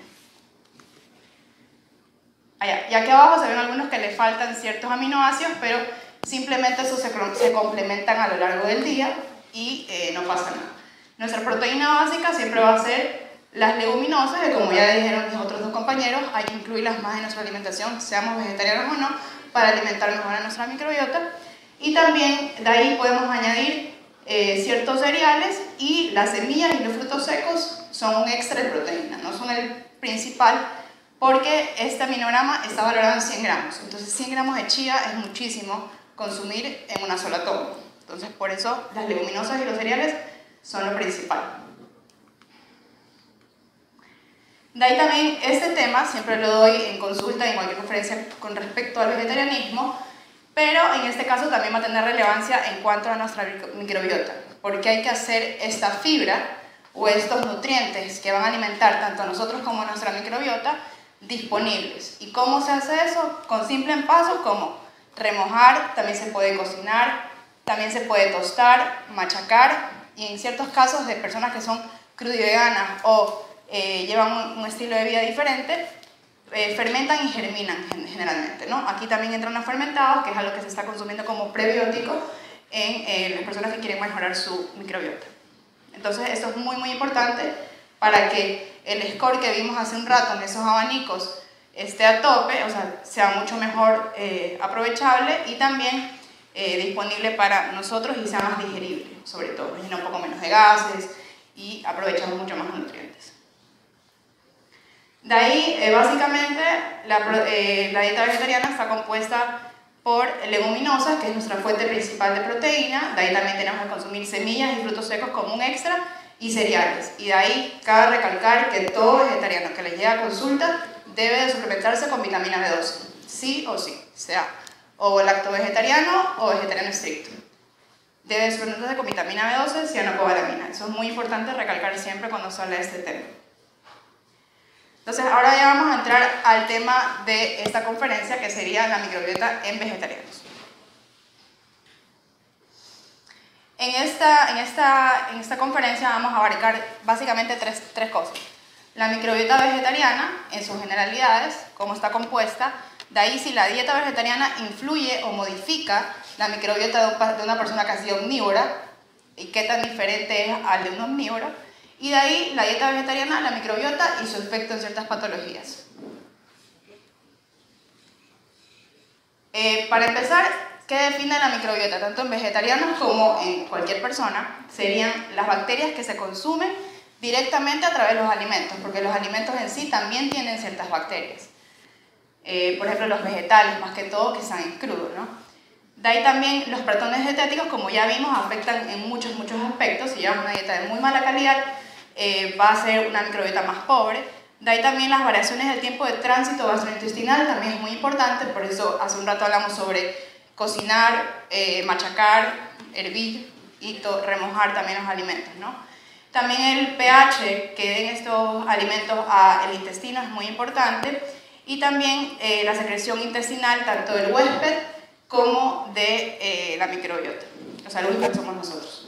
D: Allá. Y aquí abajo se ven algunos que le faltan ciertos aminoácidos, pero simplemente esos se, se complementan a lo largo del día y eh, no pasa nada. Nuestra proteína básica siempre va a ser las leguminosas, que como ya dijeron mis otros dos compañeros, hay que incluirlas más en nuestra alimentación, seamos vegetarianos o no, para alimentar mejor a nuestra microbiota. Y también de ahí podemos añadir eh, ciertos cereales, y las semillas y los frutos secos son un extra de proteína, no son el principal, porque este aminograma está valorado en cien gramos. Entonces cien gramos de chía es muchísimo consumir en una sola toma. Entonces por eso las leguminosas y los cereales son lo principal. De ahí también este tema siempre lo doy en consulta, en cualquier conferencia con respecto al vegetarianismo, pero en este caso también va a tener relevancia en cuanto a nuestra microbiota, porque hay que hacer esta fibra o estos nutrientes que van a alimentar tanto a nosotros como a nuestra microbiota disponibles. ¿Y cómo se hace eso? Con simples pasos como remojar, también se puede cocinar, también se puede tostar, machacar, y en ciertos casos de personas que son crudiveganas o eh, llevan un, un estilo de vida diferente, eh, fermentan y germinan generalmente, ¿no? Aquí también entran los fermentados, que es algo que se está consumiendo como prebiótico en eh, las personas que quieren mejorar su microbiota. Entonces esto es muy muy importante para que el score que vimos hace un rato en esos abanicos esté a tope, o sea, sea mucho mejor eh, aprovechable y también eh, disponible para nosotros y sea más digerible, sobre todo, llena un poco menos de gases y aprovechamos mucho más los nutrientes. De ahí, eh, básicamente, la, eh, la dieta vegetariana está compuesta por leguminosas, que es nuestra fuente principal de proteína. De ahí también tenemos que consumir semillas y frutos secos como un extra, y cereales. Y de ahí cabe recalcar que todo vegetariano que les llegue a consulta debe de suplementarse con vitamina B doce, sí o sí, sea o lacto-vegetariano o vegetariano estricto. Debe de suplementarse con vitamina B doce, cianocobalamina. Eso es muy importante recalcar siempre cuando se habla de este tema. Entonces, ahora ya vamos a entrar al tema de esta conferencia, que sería la microbiota en vegetarianos. En esta, en esta, en esta conferencia vamos a abarcar básicamente tres, tres cosas. La microbiota vegetariana en sus generalidades, cómo está compuesta, de ahí si la dieta vegetariana influye o modifica la microbiota de una persona que ha sido omnívora y qué tan diferente es al de un omnívoro, y de ahí la dieta vegetariana, la microbiota y su efecto en ciertas patologías. Eh, para empezar, ¿qué define la microbiota? Tanto en vegetarianos como en cualquier persona, serían las bacterias que se consumen directamente a través de los alimentos, porque los alimentos en sí también tienen ciertas bacterias. Eh, por ejemplo, los vegetales, más que todo, que están en crudo, ¿no? De ahí también los patrones dietéticos, como ya vimos, afectan en muchos, muchos aspectos. Si llevas una dieta de muy mala calidad, eh, va a ser una microbiota más pobre. De ahí también las variaciones del tiempo de tránsito gastrointestinal también es muy importante, por eso hace un rato hablamos sobre cocinar, eh, machacar, hervir y remojar también los alimentos, ¿no? También el pH que den estos alimentos al intestino es muy importante, y también eh, la secreción intestinal tanto del huésped como de eh, la microbiota. O sea, el huésped somos nosotros.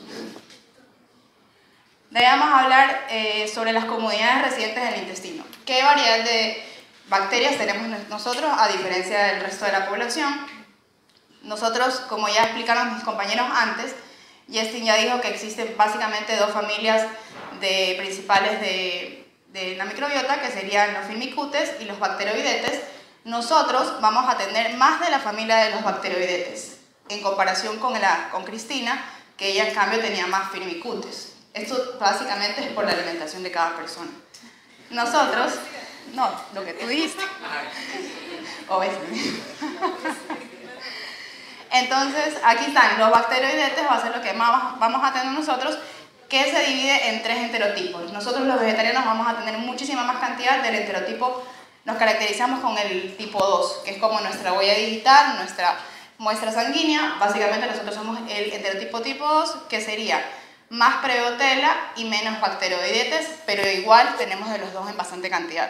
D: De ahí vamos a hablar eh, sobre las comodidades residentes en el intestino. ¿Qué variedad de bacterias tenemos nosotros a diferencia del resto de la población? Nosotros, como ya explicaron mis compañeros antes, Justin ya dijo que existen básicamente dos familias de, principales de, de la microbiota, que serían los firmicutes y los bacteroidetes. Nosotros vamos a tener más de la familia de los bacteroidetes, en comparación con, la, con Cristina, que ella en cambio tenía más firmicutes. Esto básicamente es por la alimentación de cada persona. Nosotros, no, lo que tú dijiste. O ese. Entonces, aquí están los bacteroidetes, va a ser lo que más vamos a tener nosotros, que se divide en tres enterotipos. Nosotros los vegetarianos vamos a tener muchísima más cantidad del enterotipo. Nos caracterizamos con el tipo dos, que es como nuestra huella digital, nuestra muestra sanguínea. Básicamente nosotros somos el enterotipo tipo dos, que sería más prebiotela y menos bacteroidetes, pero igual tenemos de los dos en bastante cantidad.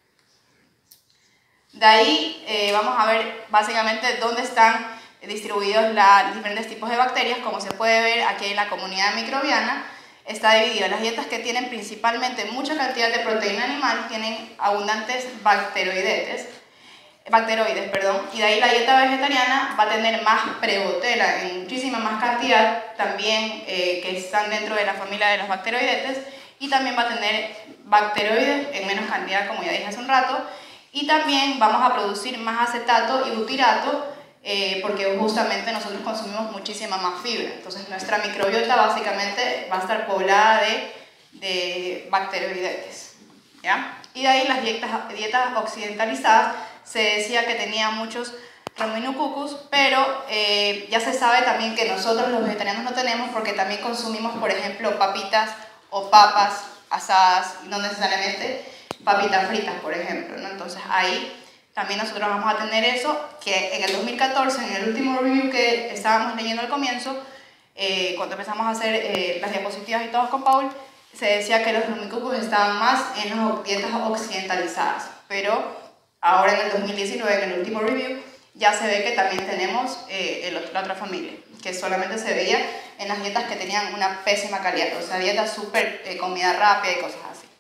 D: De ahí eh, vamos a ver básicamente dónde están distribuidos los diferentes tipos de bacterias. Como se puede ver aquí en la comunidad microbiana, está dividido. Las dietas que tienen principalmente mucha cantidad de proteína animal tienen abundantes bacteroidetes, bacteroides, perdón, y de ahí la dieta vegetariana va a tener más prebotela en muchísima más cantidad, también eh, que están dentro de la familia de los bacteroidetes, y también va a tener bacteroides en menos cantidad, como ya dije hace un rato, y también vamos a producir más acetato y butirato eh, porque justamente nosotros consumimos muchísima más fibra. Entonces nuestra microbiota básicamente va a estar poblada de, de bacteroidetes, ¿ya? Y de ahí las dietas, dietas occidentalizadas se decía que tenían muchos Ruminococcus, pero eh, ya se sabe también que nosotros los vegetarianos no tenemos, porque también consumimos, por ejemplo, papitas o papas asadas, no necesariamente papitas fritas, por ejemplo, ¿no? Entonces ahí también nosotros vamos a tener eso, que en el dos mil catorce, en el último review que estábamos leyendo al comienzo, eh, cuando empezamos a hacer eh, las diapositivas y todo con Paul, se decía que los Ruminococcus estaban más en las dietas occidentalizadas, pero ahora en el dos mil diecinueve, en el último review, ya se ve que también tenemos eh, el, la otra familia, que solamente se veía en las dietas que tenían una pésima calidad, o sea, dietas súper eh, comida rápida y cosas así.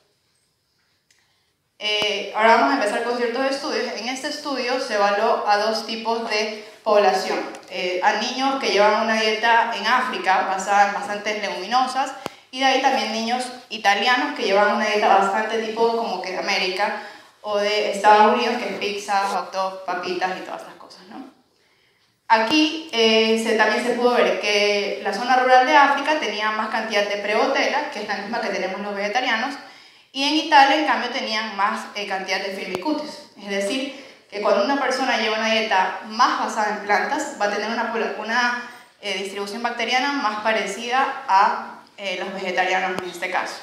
D: Eh, ahora vamos a empezar con ciertos estudios. En este estudio se evaluó a dos tipos de población. Eh, a niños que llevan una dieta en África basada en bastantes leguminosas, y de ahí también niños italianos que llevan una dieta bastante tipo como que de América o de Estados Unidos, que es pizza, hot dog, papitas y todas estas cosas, ¿no? Aquí eh, se, también se pudo ver que la zona rural de África tenía más cantidad de Prevotella, que es la misma que tenemos los vegetarianos, y en Italia, en cambio, tenían más eh, cantidad de Firmicutes. Es decir, que cuando una persona lleva una dieta más basada en plantas, va a tener una, una eh, distribución bacteriana más parecida a eh, los vegetarianos en este caso.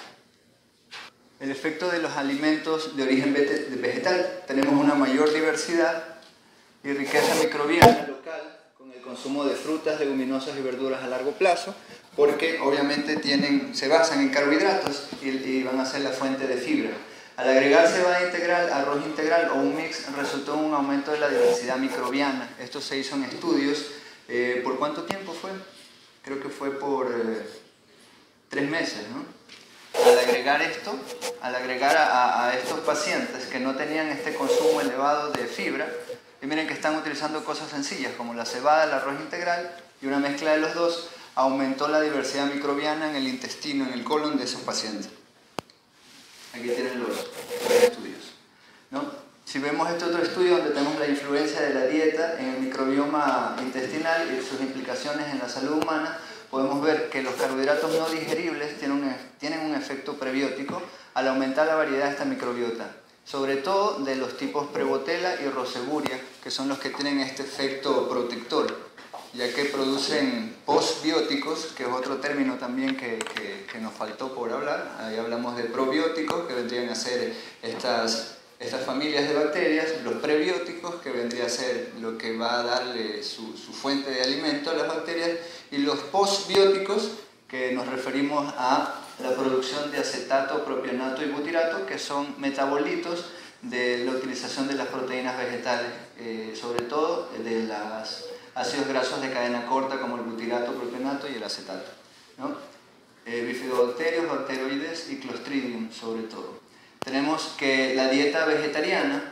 E: El efecto de los alimentos de origen vegetal. Tenemos una mayor diversidad y riqueza microbiana local con el consumo de frutas, leguminosas y verduras a largo plazo, porque obviamente tienen, se basan en carbohidratos y, y van a ser la fuente de fibra. Al agregar cebada integral, arroz integral o un mix, resultó un aumento de la diversidad microbiana. Esto se hizo en estudios. Eh, ¿Por cuánto tiempo fue? Creo que fue por eh, tres meses, ¿no? Al agregar esto, al agregar a, a estos pacientes que no tenían este consumo elevado de fibra, y miren que están utilizando cosas sencillas como la cebada, el arroz integral, y una mezcla de los dos aumentó la diversidad microbiana en el intestino, en el colon de esos pacientes. Aquí tienen los, los estudios, ¿no? Si vemos este otro estudio donde tenemos la influencia de la dieta en el microbioma intestinal y sus implicaciones en la salud humana, podemos ver que los carbohidratos no digeribles tienen un, tienen un efecto prebiótico al aumentar la variedad de esta microbiota, sobre todo de los tipos Prevotella y Roseburia, que son los que tienen este efecto protector, ya que producen postbióticos, que es otro término también que, que, que nos faltó por hablar. Ahí hablamos de probióticos, que vendrían a ser estas, estas familias de bacterias, los prebióticos, que vendría a ser lo que va a darle su, su fuente de alimento a las bacterias, y los postbióticos, que nos referimos a la producción de acetato, propionato y butirato, que son metabolitos de la utilización de las proteínas vegetales, eh, sobre todo de los ácidos grasos de cadena corta como el butirato, propionato y el acetato, ¿no? Eh, bifidobacterios, bacteroides y Clostridium sobre todo. Tenemos que la dieta vegetariana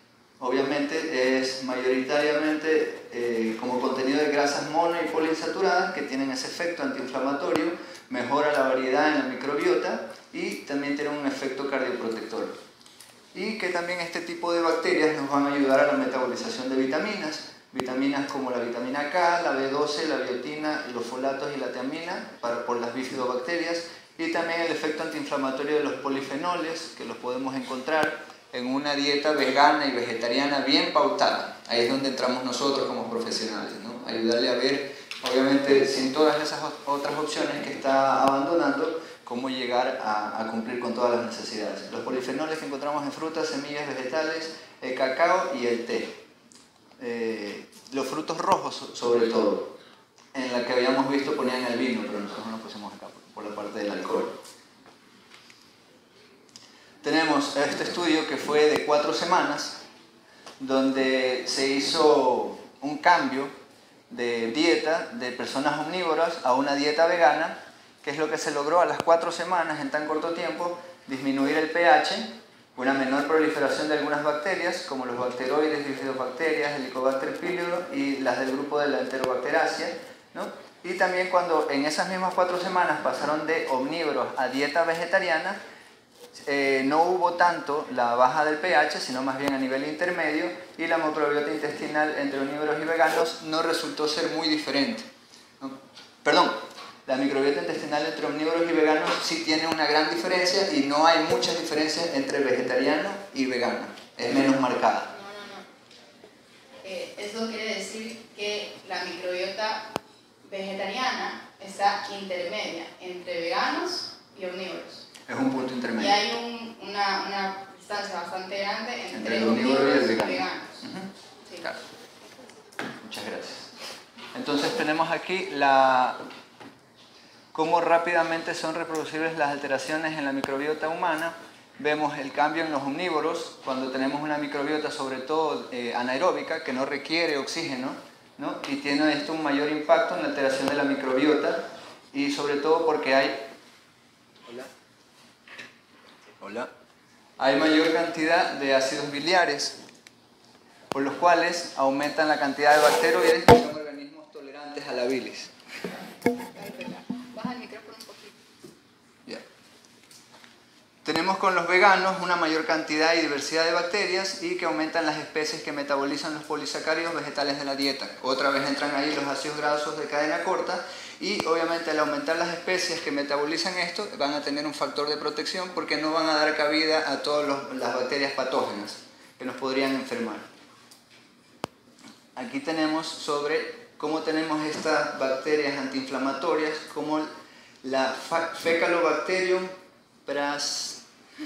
E: obviamente es mayoritariamente eh, como contenido de grasas mono y poliinsaturadas que tienen ese efecto antiinflamatorio, mejora la variedad en la microbiota y también tiene un efecto cardioprotector. Y que también este tipo de bacterias nos van a ayudar a la metabolización de vitaminas, vitaminas como la vitamina K, la B doce, la biotina, los folatos y la tiamina para, por las bifidobacterias, y también el efecto antiinflamatorio de los polifenoles, que los podemos encontrar en una dieta vegana y vegetariana bien pautada. Ahí es donde entramos nosotros como profesionales, ¿no? Ayudarle a ver, obviamente, sin todas esas otras opciones que está abandonando, cómo llegar a, a cumplir con todas las necesidades. Los polifenoles que encontramos en frutas, semillas, vegetales, el cacao y el té. Eh, los frutos rojos, sobre todo, en la que habíamos visto ponían el vino, pero nosotros nos pusimos acá por, por la parte del alcohol. Tenemos este estudio que fue de cuatro semanas, donde se hizo un cambio de dieta de personas omnívoras a una dieta vegana, que es lo que se logró a las cuatro semanas en tan corto tiempo: disminuir el pH, una menor proliferación de algunas bacterias, como los bacteroides, bifidobacterias, Helicobacter pylori y las del grupo de la Enterobacteriaceae, ¿no? Y también cuando en esas mismas cuatro semanas pasaron de omnívoros a dieta vegetariana, eh, no hubo tanto la baja del pH, sino más bien a nivel intermedio, y la microbiota intestinal entre omnívoros y veganos no resultó ser muy diferente. ¿No? Perdón, la microbiota intestinal entre omnívoros y veganos sí tiene una gran diferencia y no hay muchas diferencias entre vegetariano y vegano, es menos marcada.
D: No, no, no. Eh, eso quiere decir que la microbiota vegetariana está intermedia entre veganos y omnívoros.
E: Es un punto intermedio.
D: Y hay un, una, una distancia bastante grande entre,
E: entre el omnívoro y el vegano.
D: y veganos.
E: Uh-huh.
D: Sí.
E: Claro. Muchas gracias. Entonces tenemos aquí la, cómo rápidamente son reproducibles las alteraciones en la microbiota humana. Vemos el cambio en los omnívoros cuando tenemos una microbiota sobre todo eh, anaeróbica que no requiere oxígeno, ¿no? Y tiene esto un mayor impacto en la alteración de la microbiota y sobre todo porque hay Hola. Hola. Hay mayor cantidad de ácidos biliares, por los cuales aumentan la cantidad de bacteroides que son organismos tolerantes a la bilis.
D: Baja el micrófono un poquito.
E: Yeah. Tenemos con los veganos una mayor cantidad y diversidad de bacterias y que aumentan las especies que metabolizan los polisacáridos vegetales de la dieta. Otra vez entran ahí los ácidos grasos de cadena corta. Y obviamente al aumentar las especies que metabolizan esto van a tener un factor de protección porque no van a dar cabida a todas las bacterias patógenas que nos podrían enfermar. Aquí tenemos sobre cómo tenemos estas bacterias antiinflamatorias como la Faecalibacterium pras,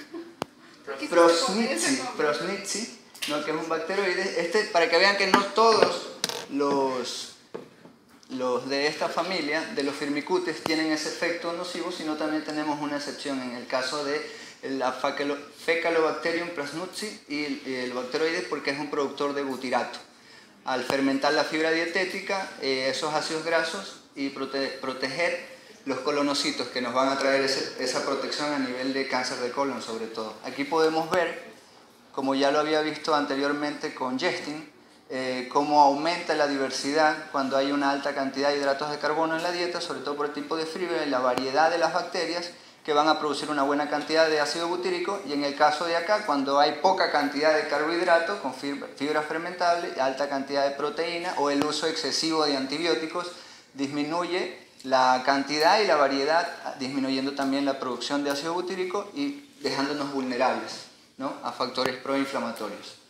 E: prosnitzi, prosnitzi, ¿no? Que es un bacteroide. Este, para que vean que no todos los... Los de esta familia, de los firmicutes, tienen ese efecto nocivo, sino también tenemos una excepción en el caso de la Faecalibacterium plasnutzi y el, el bacteroide porque es un productor de butirato. Al fermentar la fibra dietética, eh, esos ácidos grasos y prote proteger los colonocitos que nos van a traer ese, esa protección a nivel de cáncer de colon sobre todo. Aquí podemos ver, como ya lo había visto anteriormente con Jestin, Eh, cómo aumenta la diversidad cuando hay una alta cantidad de hidratos de carbono en la dieta, sobre todo por el tipo de fibra y la variedad de las bacterias que van a producir una buena cantidad de ácido butírico, y en el caso de acá, cuando hay poca cantidad de carbohidratos con fibra, fibra fermentable, alta cantidad de proteína o el uso excesivo de antibióticos, disminuye la cantidad y la variedad, disminuyendo también la producción de ácido butírico y dejándonos vulnerables, ¿no? A factores proinflamatorios.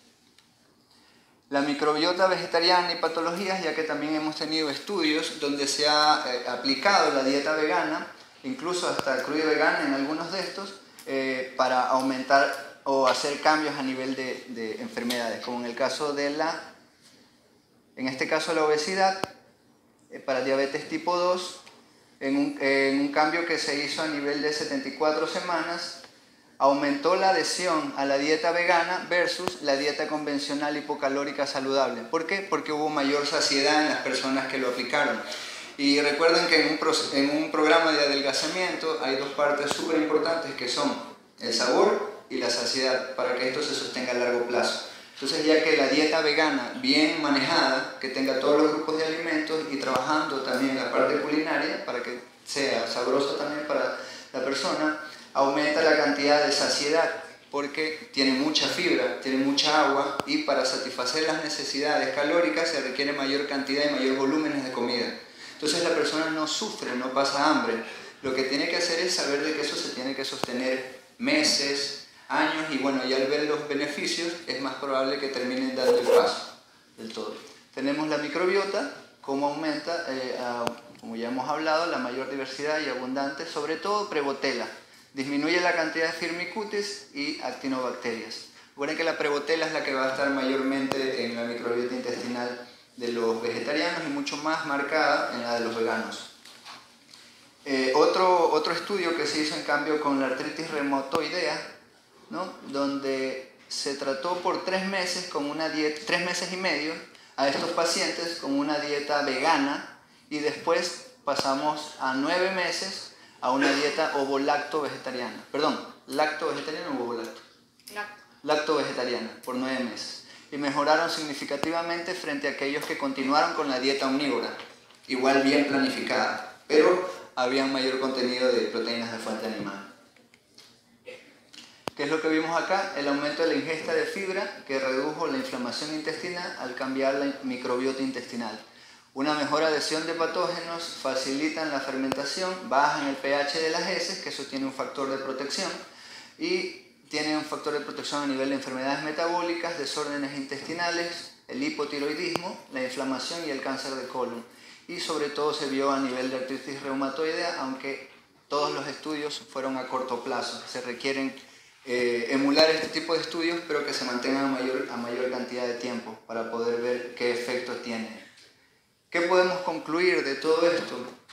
E: La microbiota vegetariana y patologías, ya que también hemos tenido estudios donde se ha eh, aplicado la dieta vegana, incluso hasta crudo vegana en algunos de estos, eh, para aumentar o hacer cambios a nivel de, de enfermedades, como en el caso de la, en este caso la obesidad, eh, para diabetes tipo dos, en un, eh, en un cambio que se hizo a nivel de setenta y cuatro semanas, aumentó la adhesión a la dieta vegana versus la dieta convencional hipocalórica saludable. ¿Por qué? Porque hubo mayor saciedad en las personas que lo aplicaron. Y recuerden que en un, pro, en un programa de adelgazamiento hay dos partes súper importantes que son el sabor y la saciedad, para que esto se sostenga a largo plazo. Entonces, ya que la dieta vegana bien manejada, que tenga todos los grupos de alimentos y trabajando también la parte culinaria para que sea sabrosa también para la persona, aumenta la cantidad de saciedad porque tiene mucha fibra, tiene mucha agua y para satisfacer las necesidades calóricas se requiere mayor cantidad y mayor volúmenes de comida. Entonces la persona no sufre, no pasa hambre. Lo que tiene que hacer es saber de que eso se tiene que sostener meses, años y bueno, ya al ver los beneficios es más probable que terminen dando el paso del todo. Tenemos la microbiota, cómo aumenta, eh, a, como ya hemos hablado, la mayor diversidad y abundante, sobre todo Prevotella. Disminuye la cantidad de firmicutes y actinobacterias. Recuerden que la Prevotella es la que va a estar mayormente en la microbiota intestinal de los vegetarianos y mucho más marcada en la de los veganos. Eh, otro, otro estudio que se hizo en cambio con la artritis reumatoidea, ¿no? Donde se trató por tres meses, con una dieta, tres meses y medio a estos pacientes con una dieta vegana y después pasamos a nueve meses a una dieta ovo-lacto vegetariana. Perdón, ¿lacto vegetariana o ovo-lacto?
D: Lacto.
E: Lacto vegetariana, por nueve meses. Y mejoraron significativamente frente a aquellos que continuaron con la dieta omnívora, igual bien planificada, pero había mayor contenido de proteínas de fuente animal. ¿Qué es lo que vimos acá? El aumento de la ingesta de fibra que redujo la inflamación intestinal al cambiar la microbiota intestinal. Una mejor adhesión de patógenos facilitan la fermentación, bajan el pH de las heces, que eso tiene un factor de protección, y tiene un factor de protección a nivel de enfermedades metabólicas, desórdenes intestinales, el hipotiroidismo, la inflamación y el cáncer de colon. Y sobre todo se vio a nivel de artritis reumatoidea, aunque todos los estudios fueron a corto plazo. Se requieren eh, emular este tipo de estudios, pero que se mantengan a mayor, a mayor cantidad de tiempo para poder ver qué efecto tiene. ¿Qué podemos concluir de todo esto?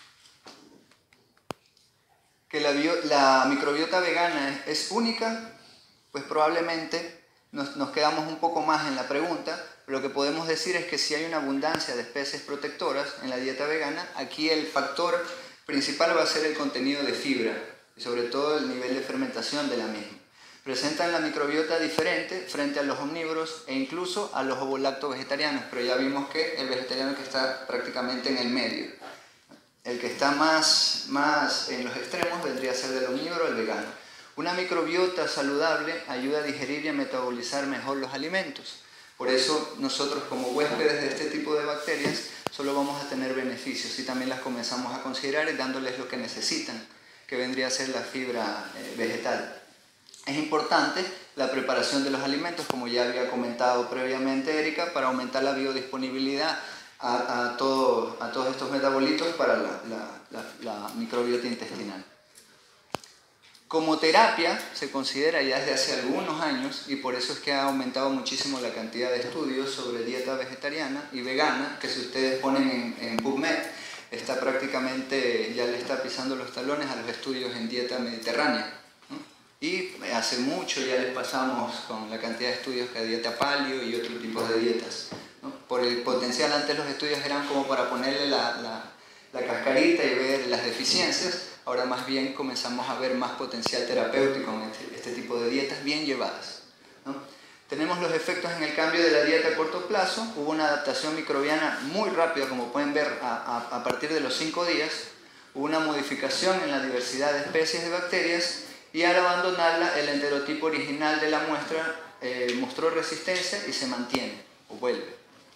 E: Que la, bio, la microbiota vegana es, es única, pues probablemente nos, nos quedamos un poco más en la pregunta, pero lo que podemos decir es que si hay una abundancia de especies protectoras en la dieta vegana, aquí el factor principal va a ser el contenido de fibra y sobre todo el nivel de fermentación de la misma. Presentan la microbiota diferente frente a los omnívoros e incluso a los ovolacto vegetarianos, pero ya vimos que el vegetariano que está prácticamente en el medio. El que está más, más en los extremos vendría a ser del omnívoro o el vegano. Una microbiota saludable ayuda a digerir y a metabolizar mejor los alimentos. Por eso nosotros como huéspedes de este tipo de bacterias solo vamos a tener beneficios y también las comenzamos a considerar y dándoles lo que necesitan, que vendría a ser la fibra eh, vegetal. Es importante la preparación de los alimentos, como ya había comentado previamente Erika, para aumentar la biodisponibilidad a, a, todo, a todos estos metabolitos para la, la, la, la microbiota intestinal. Como terapia se considera ya desde hace algunos años, y por eso es que ha aumentado muchísimo la cantidad de estudios sobre dieta vegetariana y vegana, que si ustedes ponen en, en PubMed, está prácticamente, ya le está pisando los talones a los estudios en dieta mediterránea. Y hace mucho ya les pasamos con la cantidad de estudios que hay dieta paleo y otro tipo de dietas, ¿no? Por el potencial, antes los estudios eran como para ponerle la, la, la cascarita y ver las deficiencias, ahora más bien comenzamos a ver más potencial terapéutico en este, este tipo de dietas bien llevadas, ¿no? Tenemos los efectos en el cambio de la dieta a corto plazo. Hubo una adaptación microbiana muy rápida, como pueden ver, a, a, a partir de los cinco días. Hubo una modificación en la diversidad de especies de bacterias y al abandonarla, el enterotipo original de la muestra eh, mostró resistencia y se mantiene o vuelve.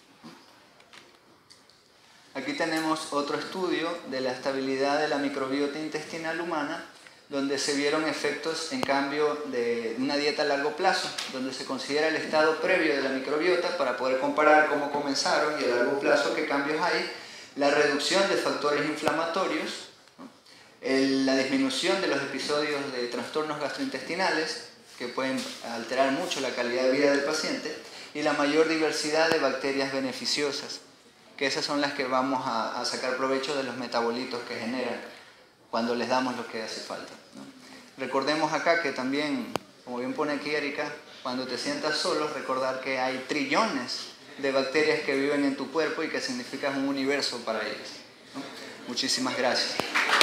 E: Aquí tenemos otro estudio de la estabilidad de la microbiota intestinal humana, donde se vieron efectos en cambio de una dieta a largo plazo, donde se considera el estado previo de la microbiota para poder comparar cómo comenzaron y a largo plazo qué cambios hay, la reducción de factores inflamatorios, El, la disminución de los episodios de trastornos gastrointestinales que pueden alterar mucho la calidad de vida del paciente y la mayor diversidad de bacterias beneficiosas, que esas son las que vamos a, a sacar provecho de los metabolitos que generan cuando les damos lo que hace falta, ¿no? Recordemos acá que también, como bien pone aquí Erika, cuando te sientas solo, recordar que hay trillones de bacterias que viven en tu cuerpo y que significan un universo para ellas, ¿no? Muchísimas gracias.